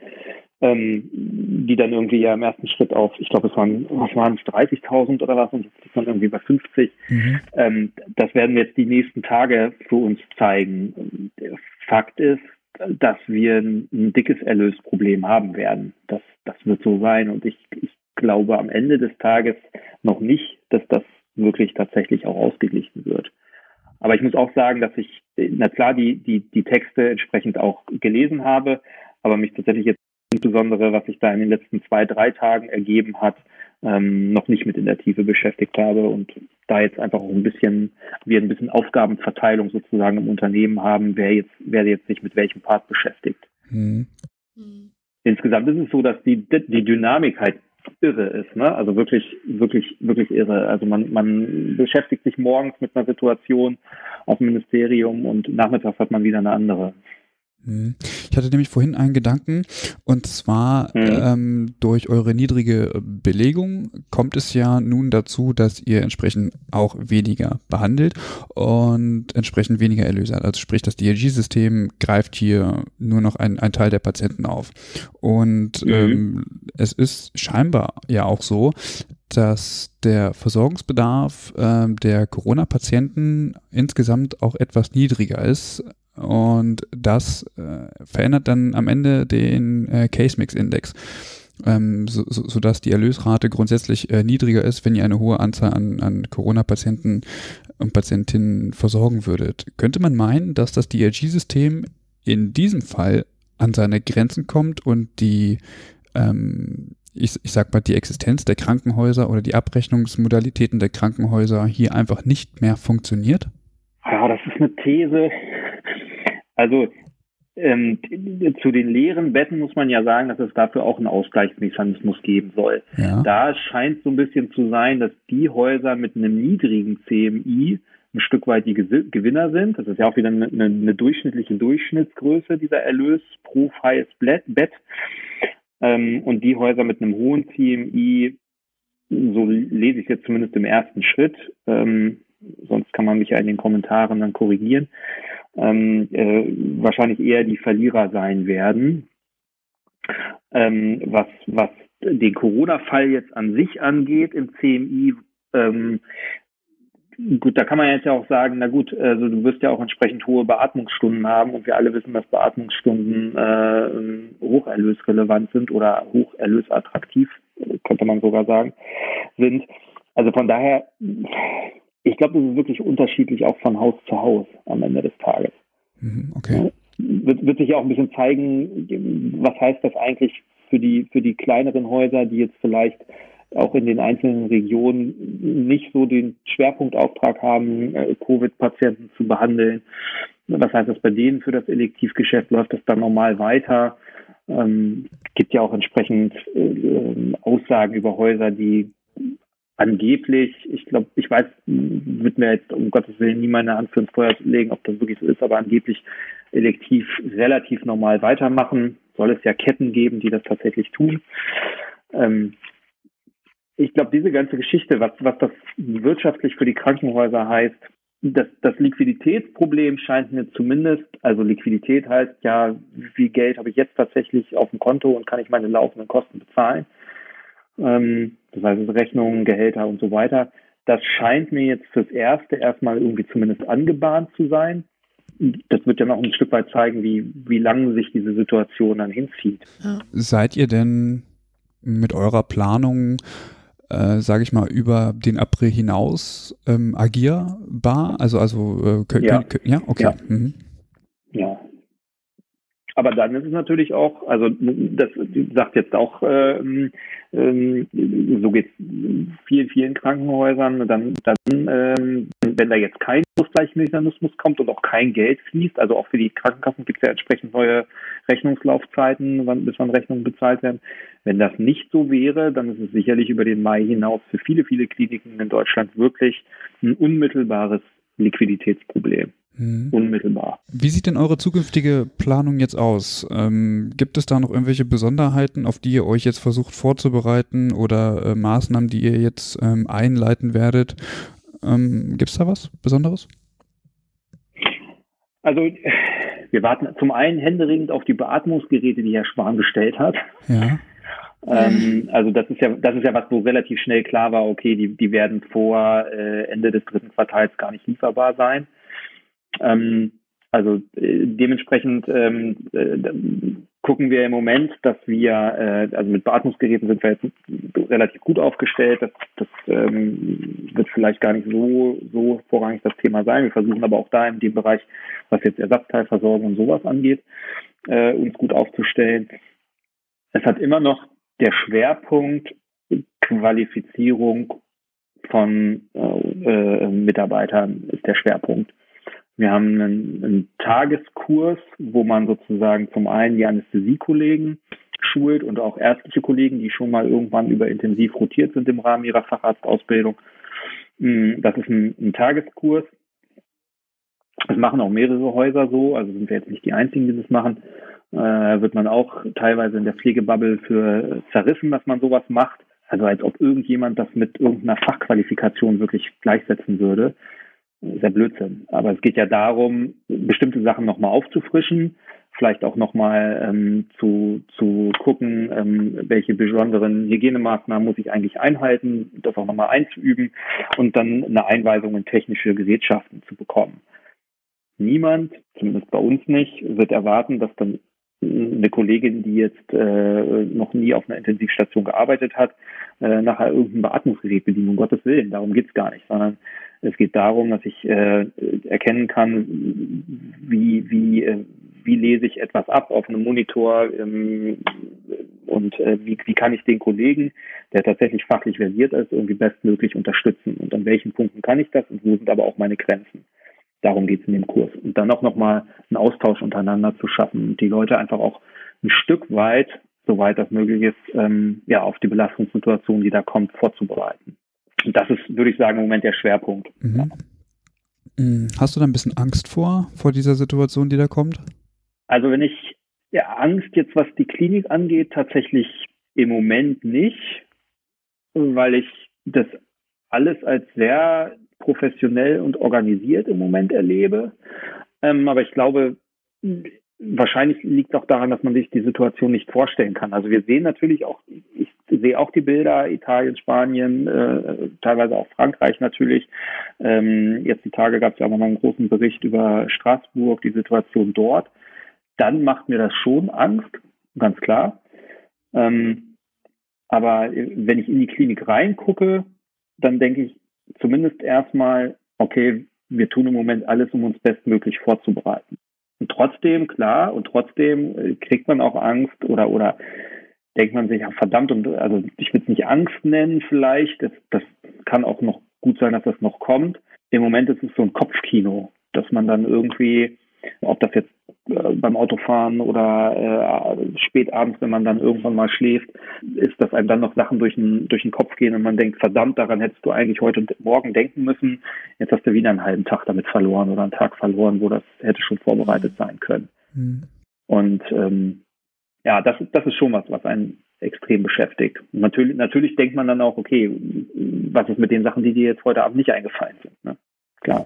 die dann irgendwie ja im ersten Schritt auf, ich glaube, es waren 30.000 oder was, und jetzt ist man irgendwie bei 50. Das werden wir jetzt die nächsten Tage für uns zeigen. Der Fakt ist, dass wir ein dickes Erlösproblem haben werden. Das wird so sein, und ich glaube am Ende des Tages noch nicht, dass das wirklich tatsächlich auch ausgeglichen wird. Aber ich muss auch sagen, dass ich, na klar, die Texte entsprechend auch gelesen habe, aber mich tatsächlich jetzt insbesondere, was sich da in den letzten 2-3 Tagen ergeben hat, noch nicht mit in der Tiefe beschäftigt habe und da jetzt einfach auch wir ein bisschen Aufgabenverteilung sozusagen im Unternehmen haben, wer jetzt sich mit welchem Part beschäftigt. Mhm. Insgesamt ist es so, dass die Dynamik halt irre ist, ne? Also wirklich, wirklich, wirklich irre. Also man beschäftigt sich morgens mit einer Situation auf dem Ministerium und nachmittags hat man wieder eine andere. Ich hatte nämlich vorhin einen Gedanken, und zwar durch eure niedrige Belegung kommt es ja nun dazu, dass ihr entsprechend auch weniger behandelt und entsprechend weniger Erlöse hat. Also sprich, das DRG-System greift hier nur noch einen Teil der Patienten auf. Und es ist scheinbar ja auch so, dass der Versorgungsbedarf der Corona-Patienten insgesamt auch etwas niedriger ist. Und das verändert dann am Ende den Case-Mix-Index, sodass die Erlösrate grundsätzlich niedriger ist, wenn ihr eine hohe Anzahl an Corona-Patienten und Patientinnen versorgen würdet. Könnte man meinen, dass das DRG-System in diesem Fall an seine Grenzen kommt und die ich sag mal, die Existenz der Krankenhäuser oder die Abrechnungsmodalitäten der Krankenhäuser hier einfach nicht mehr funktioniert? Ja, das ist eine These. Also zu den leeren Betten muss man ja sagen, dass es dafür auch einen Ausgleichsmechanismus geben soll. Ja. Da scheint so ein bisschen zu sein, dass die Häuser mit einem niedrigen CMI ein Stück weit die Gewinner sind. Das ist ja auch wieder eine durchschnittliche Durchschnittsgröße dieser Erlös pro freies Bett. Und die Häuser mit einem hohen CMI, so lese ich jetzt zumindest im ersten Schritt, sonst kann man mich ja in den Kommentaren dann korrigieren, wahrscheinlich eher die Verlierer sein werden. Was den Corona-Fall jetzt an sich angeht im CMI, gut, da kann man jetzt ja auch sagen, na gut, also du wirst ja auch entsprechend hohe Beatmungsstunden haben und wir alle wissen, dass Beatmungsstunden hocherlösrelevant sind oder hocherlösattraktiv, könnte man sogar sagen, sind. Also von daher, ich glaube, das ist wirklich unterschiedlich auch von Haus zu Haus am Ende des Tages. Okay. Wird sich ja auch ein bisschen zeigen, was heißt das eigentlich für die kleineren Häuser, die jetzt vielleicht auch in den einzelnen Regionen nicht so den Schwerpunktauftrag haben, Covid-Patienten zu behandeln. Was heißt das bei denen für das Elektivgeschäft? Läuft das dann normal weiter? Gibt ja auch entsprechend Aussagen über Häuser, die angeblich, würde mir jetzt um Gottes Willen nie meine Hand für ins Feuer legen, ob das wirklich so ist, aber angeblich elektiv relativ normal weitermachen. Soll es ja Ketten geben, die das tatsächlich tun. Ich glaube, diese ganze Geschichte, was das wirtschaftlich für die Krankenhäuser heißt, das Liquiditätsproblem scheint mir zumindest, also Liquidität heißt ja, wie viel Geld habe ich jetzt tatsächlich auf dem Konto und kann ich meine laufenden Kosten bezahlen? Das heißt Rechnungen, Gehälter und so weiter. Das scheint mir jetzt fürs Erste erstmal irgendwie zumindest angebahnt zu sein. Das wird ja noch ein Stück weit zeigen, wie lange sich diese Situation dann hinzieht. Seid ihr denn mit eurer Planung, sage ich mal, über den April hinaus agierbar? Ja, okay. Ja. Ja. Aber dann ist es natürlich auch, also das sagt jetzt auch, so geht es vielen, vielen Krankenhäusern, dann wenn da jetzt kein Ausgleichsmechanismus kommt und auch kein Geld fließt, also auch für die Krankenkassen gibt es ja entsprechend neue Rechnungslaufzeiten, bis wann Rechnungen bezahlt werden. Wenn das nicht so wäre, dann ist es sicherlich über den Mai hinaus für viele, viele Kliniken in Deutschland wirklich ein unmittelbares Liquiditätsproblem. Unmittelbar. Wie sieht denn eure zukünftige Planung jetzt aus? Gibt es da noch irgendwelche Besonderheiten, auf die ihr euch jetzt versucht vorzubereiten oder Maßnahmen, die ihr jetzt einleiten werdet? Gibt es da was Besonderes? Also wir warten zum einen händeringend auf die Beatmungsgeräte, die Herr Spahn bestellt hat. Ja. Also das ist ja was, wo relativ schnell klar war, okay, die werden vor Ende des 3. Quartals gar nicht lieferbar sein. Dementsprechend gucken wir im Moment, dass wir, also mit Beatmungsgeräten sind wir jetzt relativ gut aufgestellt. Das wird vielleicht gar nicht so vorrangig das Thema sein. Wir versuchen aber auch da in dem Bereich, was jetzt Ersatzteilversorgung und sowas angeht, uns gut aufzustellen. Es hat immer noch der Schwerpunkt Qualifizierung von Mitarbeitern ist der Schwerpunkt. Wir haben einen Tageskurs, wo man sozusagen zum einen die Anästhesiekollegen schult und auch ärztliche Kollegen, die schon mal irgendwann über intensiv rotiert sind im Rahmen ihrer Facharztausbildung. Das ist ein Tageskurs. Das machen auch mehrere Häuser so, also sind wir jetzt nicht die Einzigen, die das machen. Wird man auch teilweise in der Pflegebubble für zerrissen, dass man sowas macht. Also als ob irgendjemand das mit irgendeiner Fachqualifikation wirklich gleichsetzen würde. Sehr Blödsinn. Aber es geht ja darum, bestimmte Sachen nochmal aufzufrischen, vielleicht auch nochmal zu gucken, welche besonderen Hygienemaßnahmen muss ich eigentlich einhalten, das auch nochmal einzuüben und dann eine Einweisung in technische Gerätschaften zu bekommen. Niemand, zumindest bei uns nicht, wird erwarten, dass dann eine Kollegin, die jetzt noch nie auf einer Intensivstation gearbeitet hat, nachher irgendein Beatmungsgerät bedient, um Gottes Willen. Darum geht's gar nicht, sondern es geht darum, dass ich erkennen kann, wie lese ich etwas ab auf einem Monitor und wie kann ich den Kollegen, der tatsächlich fachlich versiert ist, irgendwie bestmöglich unterstützen und an welchen Punkten kann ich das und wo sind aber auch meine Grenzen. Darum geht es in dem Kurs. Und dann auch nochmal einen Austausch untereinander zu schaffen und die Leute einfach auch ein Stück weit, soweit das möglich ist, auf die Belastungssituation, die da kommt, vorzubereiten. Und das ist, würde ich sagen, im Moment der Schwerpunkt. Mhm. Hast du da ein bisschen Angst vor dieser Situation, die da kommt? Also wenn ich Angst jetzt, was die Klinik angeht, tatsächlich im Moment nicht, weil ich das alles als sehr professionell und organisiert im Moment erlebe. Aber ich glaube, wahrscheinlich liegt es auch daran, dass man sich die Situation nicht vorstellen kann. Also wir sehen natürlich auch, ich sehe auch die Bilder, Italien, Spanien, teilweise auch Frankreich natürlich. Jetzt die Tage gab es ja auch nochmal einen großen Bericht über Straßburg, die Situation dort. Dann macht mir das schon Angst, ganz klar. Aber wenn ich in die Klinik reingucke, dann denke ich zumindest erstmal, okay, wir tun im Moment alles, um uns bestmöglich vorzubereiten. Und trotzdem, klar, kriegt man auch Angst oder denkt man sich, ja verdammt, also ich würde es nicht Angst nennen vielleicht, das kann auch noch gut sein, dass das noch kommt. Im Moment ist es so ein Kopfkino, dass man dann irgendwie, ob das jetzt beim Autofahren oder spät abends, wenn man dann irgendwann mal schläft, ist, dass einem dann noch Sachen durch den Kopf gehen und man denkt, verdammt, daran hättest du eigentlich heute und morgen denken müssen. Jetzt hast du wieder einen halben Tag damit verloren oder einen Tag verloren, wo das hätte schon vorbereitet sein können. Mhm. Und das ist schon was einen extrem beschäftigt. Und natürlich denkt man dann auch, okay, was ist mit den Sachen, die dir jetzt heute Abend nicht eingefallen sind? Ne? Klar.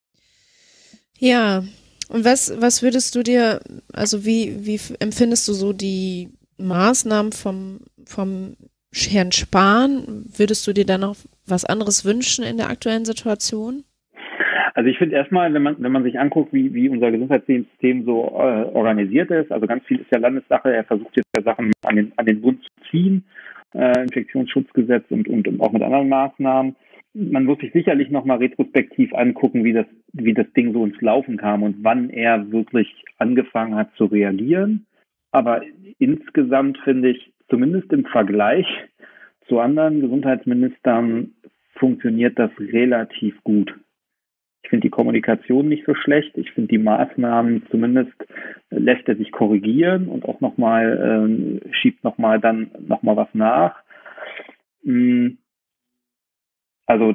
Ja. Und was würdest du dir, also wie empfindest du so die Maßnahmen vom Herrn Spahn? Würdest du dir da noch was anderes wünschen in der aktuellen Situation? Also ich finde erstmal, wenn man sich anguckt, wie unser Gesundheitssystem so organisiert ist, also ganz viel ist ja Landessache, er versucht jetzt ja Sachen an den Bund zu ziehen, Infektionsschutzgesetz und auch mit anderen Maßnahmen. Man muss sich sicherlich nochmal retrospektiv angucken, wie das Ding so ins Laufen kam und wann er wirklich angefangen hat zu reagieren. Aber insgesamt finde ich, zumindest im Vergleich zu anderen Gesundheitsministern, funktioniert das relativ gut. Ich finde die Kommunikation nicht so schlecht. Ich finde die Maßnahmen zumindest lässt er sich korrigieren und auch schiebt nochmal was nach. Also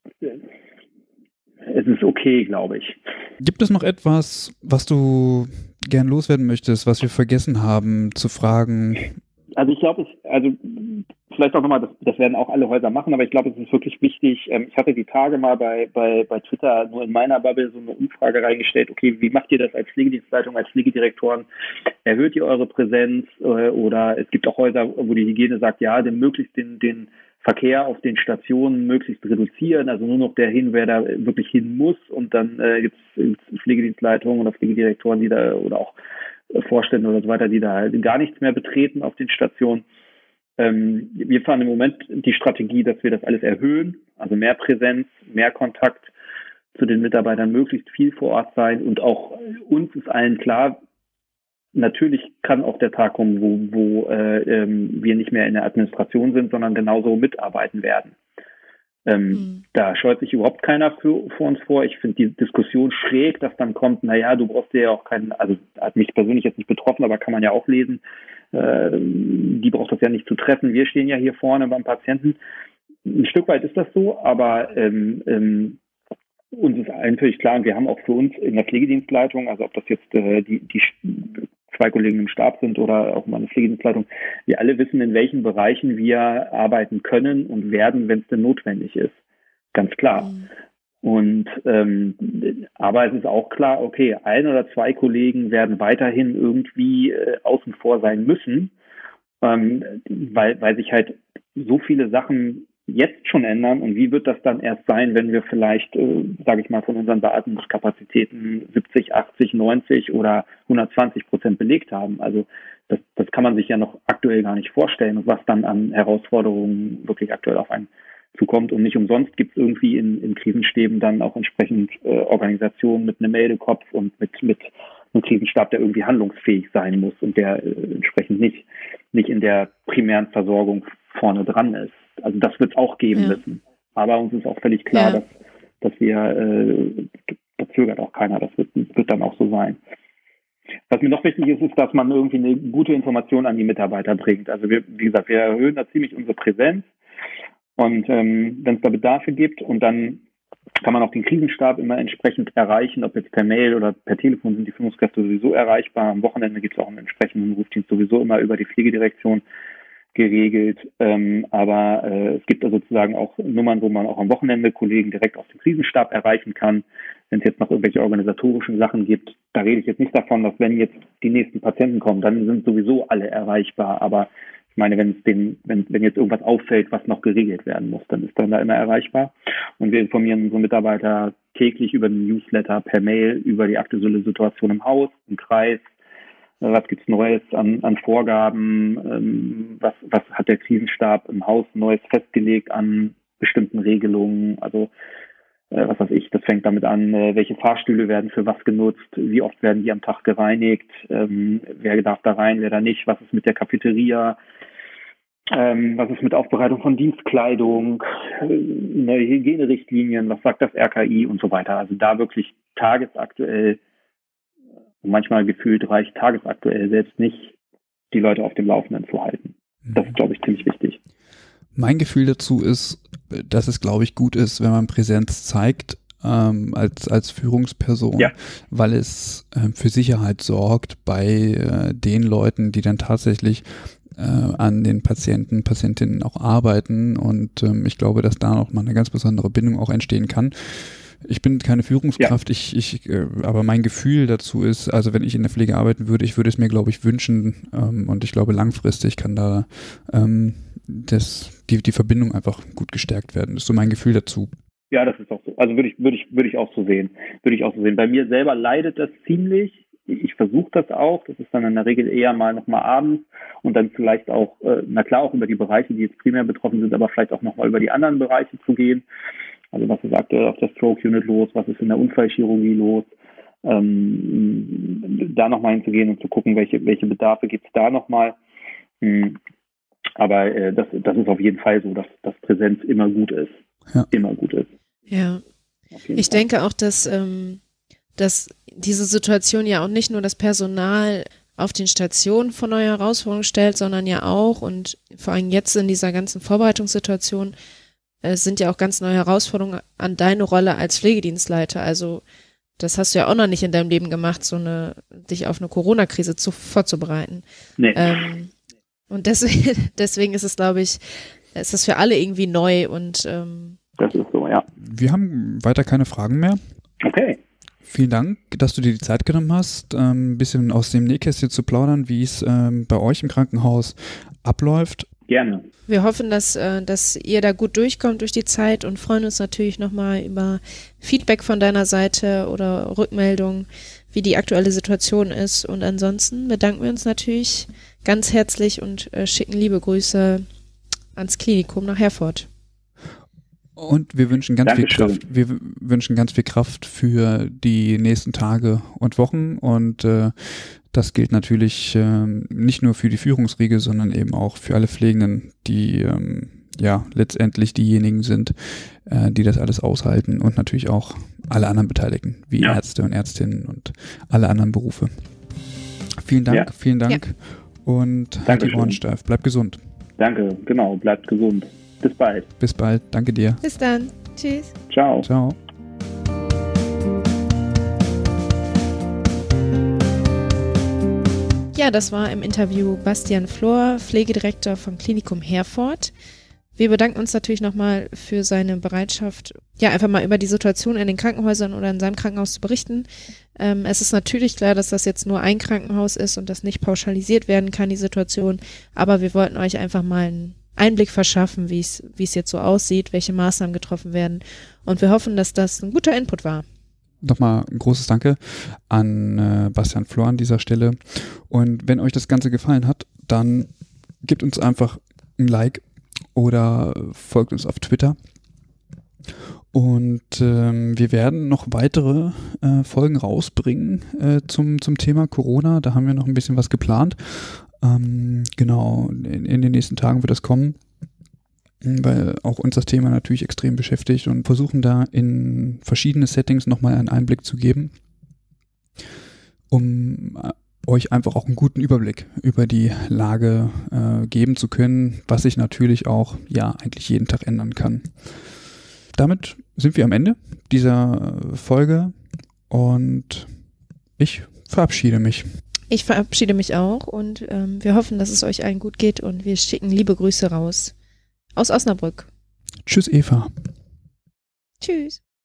es ist okay, glaube ich. Gibt es noch etwas, was du gern loswerden möchtest, was wir vergessen haben zu fragen? Also ich glaube, vielleicht auch nochmal, das werden auch alle Häuser machen, aber ich glaube, es ist wirklich wichtig. Ich hatte die Tage mal bei Twitter nur in meiner Bubble so eine Umfrage reingestellt. Okay, wie macht ihr das als Pflegedienstleitung, als Pflegedirektoren? Erhöht ihr eure Präsenz? Oder es gibt auch Häuser, wo die Hygiene sagt, ja, möglichst den Verkehr auf den Stationen möglichst reduzieren, also nur noch der hin, wer da wirklich hin muss. Und dann gibt es Pflegedienstleitungen oder Pflegedirektoren, die da oder auch Vorstände oder so weiter, die da halt gar nichts mehr betreten auf den Stationen. Wir fahren im Moment die Strategie, dass wir das alles erhöhen, also mehr Präsenz, mehr Kontakt zu den Mitarbeitern, möglichst viel vor Ort sein und auch uns ist allen klar, natürlich kann auch der Tag kommen, wo wir nicht mehr in der Administration sind, sondern genauso mitarbeiten werden. Da scheut sich überhaupt keiner für uns vor. Ich finde die Diskussion schräg, dass dann kommt, naja, du brauchst dir ja auch keinen, also hat mich persönlich jetzt nicht betroffen, aber kann man ja auch lesen, die braucht das ja nicht zu treffen. Wir stehen ja hier vorne beim Patienten. Ein Stück weit ist das so, aber uns ist allen völlig klar, und wir haben auch für uns in der Pflegedienstleitung, also ob das jetzt die 2 Kollegen im Stab sind oder auch meine Pflegedienstleitung, wir alle wissen, in welchen Bereichen wir arbeiten können und werden, wenn es denn notwendig ist. Ganz klar. Und aber es ist auch klar, okay, 1 oder 2 Kollegen werden weiterhin irgendwie außen vor sein müssen, weil sich halt so viele Sachen jetzt schon ändern, und wie wird das dann erst sein, wenn wir vielleicht, sage ich mal, von unseren Beatmungskapazitäten 70, 80, 90 oder 120% belegt haben. Also das kann man sich ja noch aktuell gar nicht vorstellen, was dann an Herausforderungen wirklich aktuell auf einen zukommt. Und nicht umsonst gibt es irgendwie in Krisenstäben dann auch entsprechend Organisationen mit einem Meldekopf und mit einem Krisenstab, der irgendwie handlungsfähig sein muss und der entsprechend nicht in der primären Versorgung vorne dran ist. Also das wird es auch geben müssen. Aber uns ist auch völlig klar, dass wir, da zögert auch keiner, das wird dann auch so sein. Was mir noch wichtig ist, dass man irgendwie eine gute Information an die Mitarbeiter bringt. Also wie gesagt, wir erhöhen da ziemlich unsere Präsenz, und wenn es da Bedarfe gibt, und dann kann man auch den Krisenstab immer entsprechend erreichen, ob jetzt per Mail oder per Telefon, sind die Führungskräfte sowieso erreichbar. Am Wochenende gibt es auch einen entsprechenden Rufdienst sowieso immer über die Pflegedirektion geregelt, aber es gibt also sozusagen auch Nummern, wo man auch am Wochenende Kollegen direkt aus dem Krisenstab erreichen kann. Wenn es jetzt noch irgendwelche organisatorischen Sachen gibt, da rede ich jetzt nicht davon, dass wenn jetzt die nächsten Patienten kommen, dann sind sowieso alle erreichbar, aber ich meine, wenn jetzt irgendwas auffällt, was noch geregelt werden muss, dann ist dann da immer erreichbar. Und wir informieren unsere Mitarbeiter täglich über den Newsletter, per Mail, über die aktuelle Situation im Haus, im Kreis. Was gibt's Neues an Vorgaben? Was hat der Krisenstab im Haus Neues festgelegt an bestimmten Regelungen? Also was weiß ich, das fängt damit an, welche Fahrstühle werden für was genutzt, wie oft werden die am Tag gereinigt, wer darf da rein, wer da nicht, was ist mit der Cafeteria, was ist mit Aufbereitung von Dienstkleidung, neue Hygienerichtlinien, was sagt das RKI und so weiter. Also da wirklich tagesaktuell, manchmal gefühlt reicht tagesaktuell selbst nicht, die Leute auf dem Laufenden zu halten. Das ist, glaube ich, ziemlich wichtig. Mein Gefühl dazu ist, dass es, glaube ich, gut ist, wenn man Präsenz zeigt als Führungsperson, weil es für Sicherheit sorgt bei den Leuten, die dann tatsächlich an den Patientinnen auch arbeiten, und ich glaube, dass da noch mal eine ganz besondere Bindung auch entstehen kann. Ich bin keine Führungskraft, aber mein Gefühl dazu ist, also wenn ich in der Pflege arbeiten würde, ich würde es mir, glaube ich, wünschen, und ich glaube, langfristig kann da die Verbindung einfach gut gestärkt werden. Das ist so mein Gefühl dazu. Ja, das ist auch so. Also würde ich auch so sehen. Bei mir selber leidet das ziemlich. Ich versuche das auch. Das ist dann in der Regel eher mal nochmal abends und dann vielleicht auch, auch über die Bereiche, die jetzt primär betroffen sind, aber vielleicht auch nochmal über die anderen Bereiche zu gehen. Also was ist aktuell auf der Stroke Unit los? Was ist in der Unfallchirurgie los? Da nochmal hinzugehen und zu gucken, welche Bedarfe gibt es da nochmal. Aber das ist auf jeden Fall so, dass Präsenz immer gut ist. Ja. Immer gut ist. Ja. Ich denke auch, dass diese Situation ja auch nicht nur das Personal auf den Stationen vor neue Herausforderungen stellt, sondern ja auch, und vor allem jetzt in dieser ganzen Vorbereitungssituation, sind ja auch ganz neue Herausforderungen an deine Rolle als Pflegedienstleiter. Also das hast du ja auch noch nicht in deinem Leben gemacht, dich auf eine Corona-Krise vorzubereiten. Nee. Und deswegen ist es, glaube ich, ist das für alle irgendwie neu, und das ist so, ja. Wir haben weiter keine Fragen mehr. Okay. Vielen Dank, dass du dir die Zeit genommen hast, ein bisschen aus dem Nähkästchen zu plaudern, wie es bei euch im Krankenhaus abläuft. Gerne. Wir hoffen, dass ihr da gut durchkommt durch die Zeit, und freuen uns natürlich nochmal über Feedback von deiner Seite oder Rückmeldung, wie die aktuelle Situation ist. Und ansonsten bedanken wir uns natürlich ganz herzlich und schicken liebe Grüße ans Klinikum nach Herford. Und wir wünschen ganz viel Kraft. Wir wünschen ganz viel Kraft für die nächsten Tage und Wochen, und Das gilt natürlich nicht nur für die Führungsriege, sondern eben auch für alle Pflegenden, die letztendlich diejenigen sind, die das alles aushalten und natürlich auch alle anderen Beteiligten, wie Ärzte und Ärztinnen und alle anderen Berufe. Vielen Dank, und halt die Ohren steif. Bleib gesund. Danke, genau, bleibt gesund. Bis bald. Bis bald, danke dir. Bis dann. Tschüss. Ciao. Ciao. Ja, das war im Interview Bastian Flor, Pflegedirektor vom Klinikum Herford. Wir bedanken uns natürlich nochmal für seine Bereitschaft, einfach mal über die Situation in den Krankenhäusern oder in seinem Krankenhaus zu berichten. Es ist natürlich klar, dass das jetzt nur ein Krankenhaus ist und das nicht pauschalisiert werden kann, die Situation. Aber wir wollten euch einfach mal einen Einblick verschaffen, wie es jetzt so aussieht, welche Maßnahmen getroffen werden. Und wir hoffen, dass das ein guter Input war. Nochmal ein großes Danke an Bastian Flor an dieser Stelle. Und wenn euch das Ganze gefallen hat, dann gebt uns einfach ein Like oder folgt uns auf Twitter. Und wir werden noch weitere Folgen rausbringen zum Thema Corona. Da haben wir noch ein bisschen was geplant. Genau, in den nächsten Tagen wird das kommen, weil auch uns das Thema natürlich extrem beschäftigt und versuchen da in verschiedene Settings nochmal einen Einblick zu geben, um euch einfach auch einen guten Überblick über die Lage geben zu können, was sich natürlich auch eigentlich jeden Tag ändern kann. Damit sind wir am Ende dieser Folge und ich verabschiede mich. Ich verabschiede mich auch und wir hoffen, dass es euch allen gut geht und wir schicken liebe Grüße raus aus Osnabrück. Tschüss, Eva. Tschüss.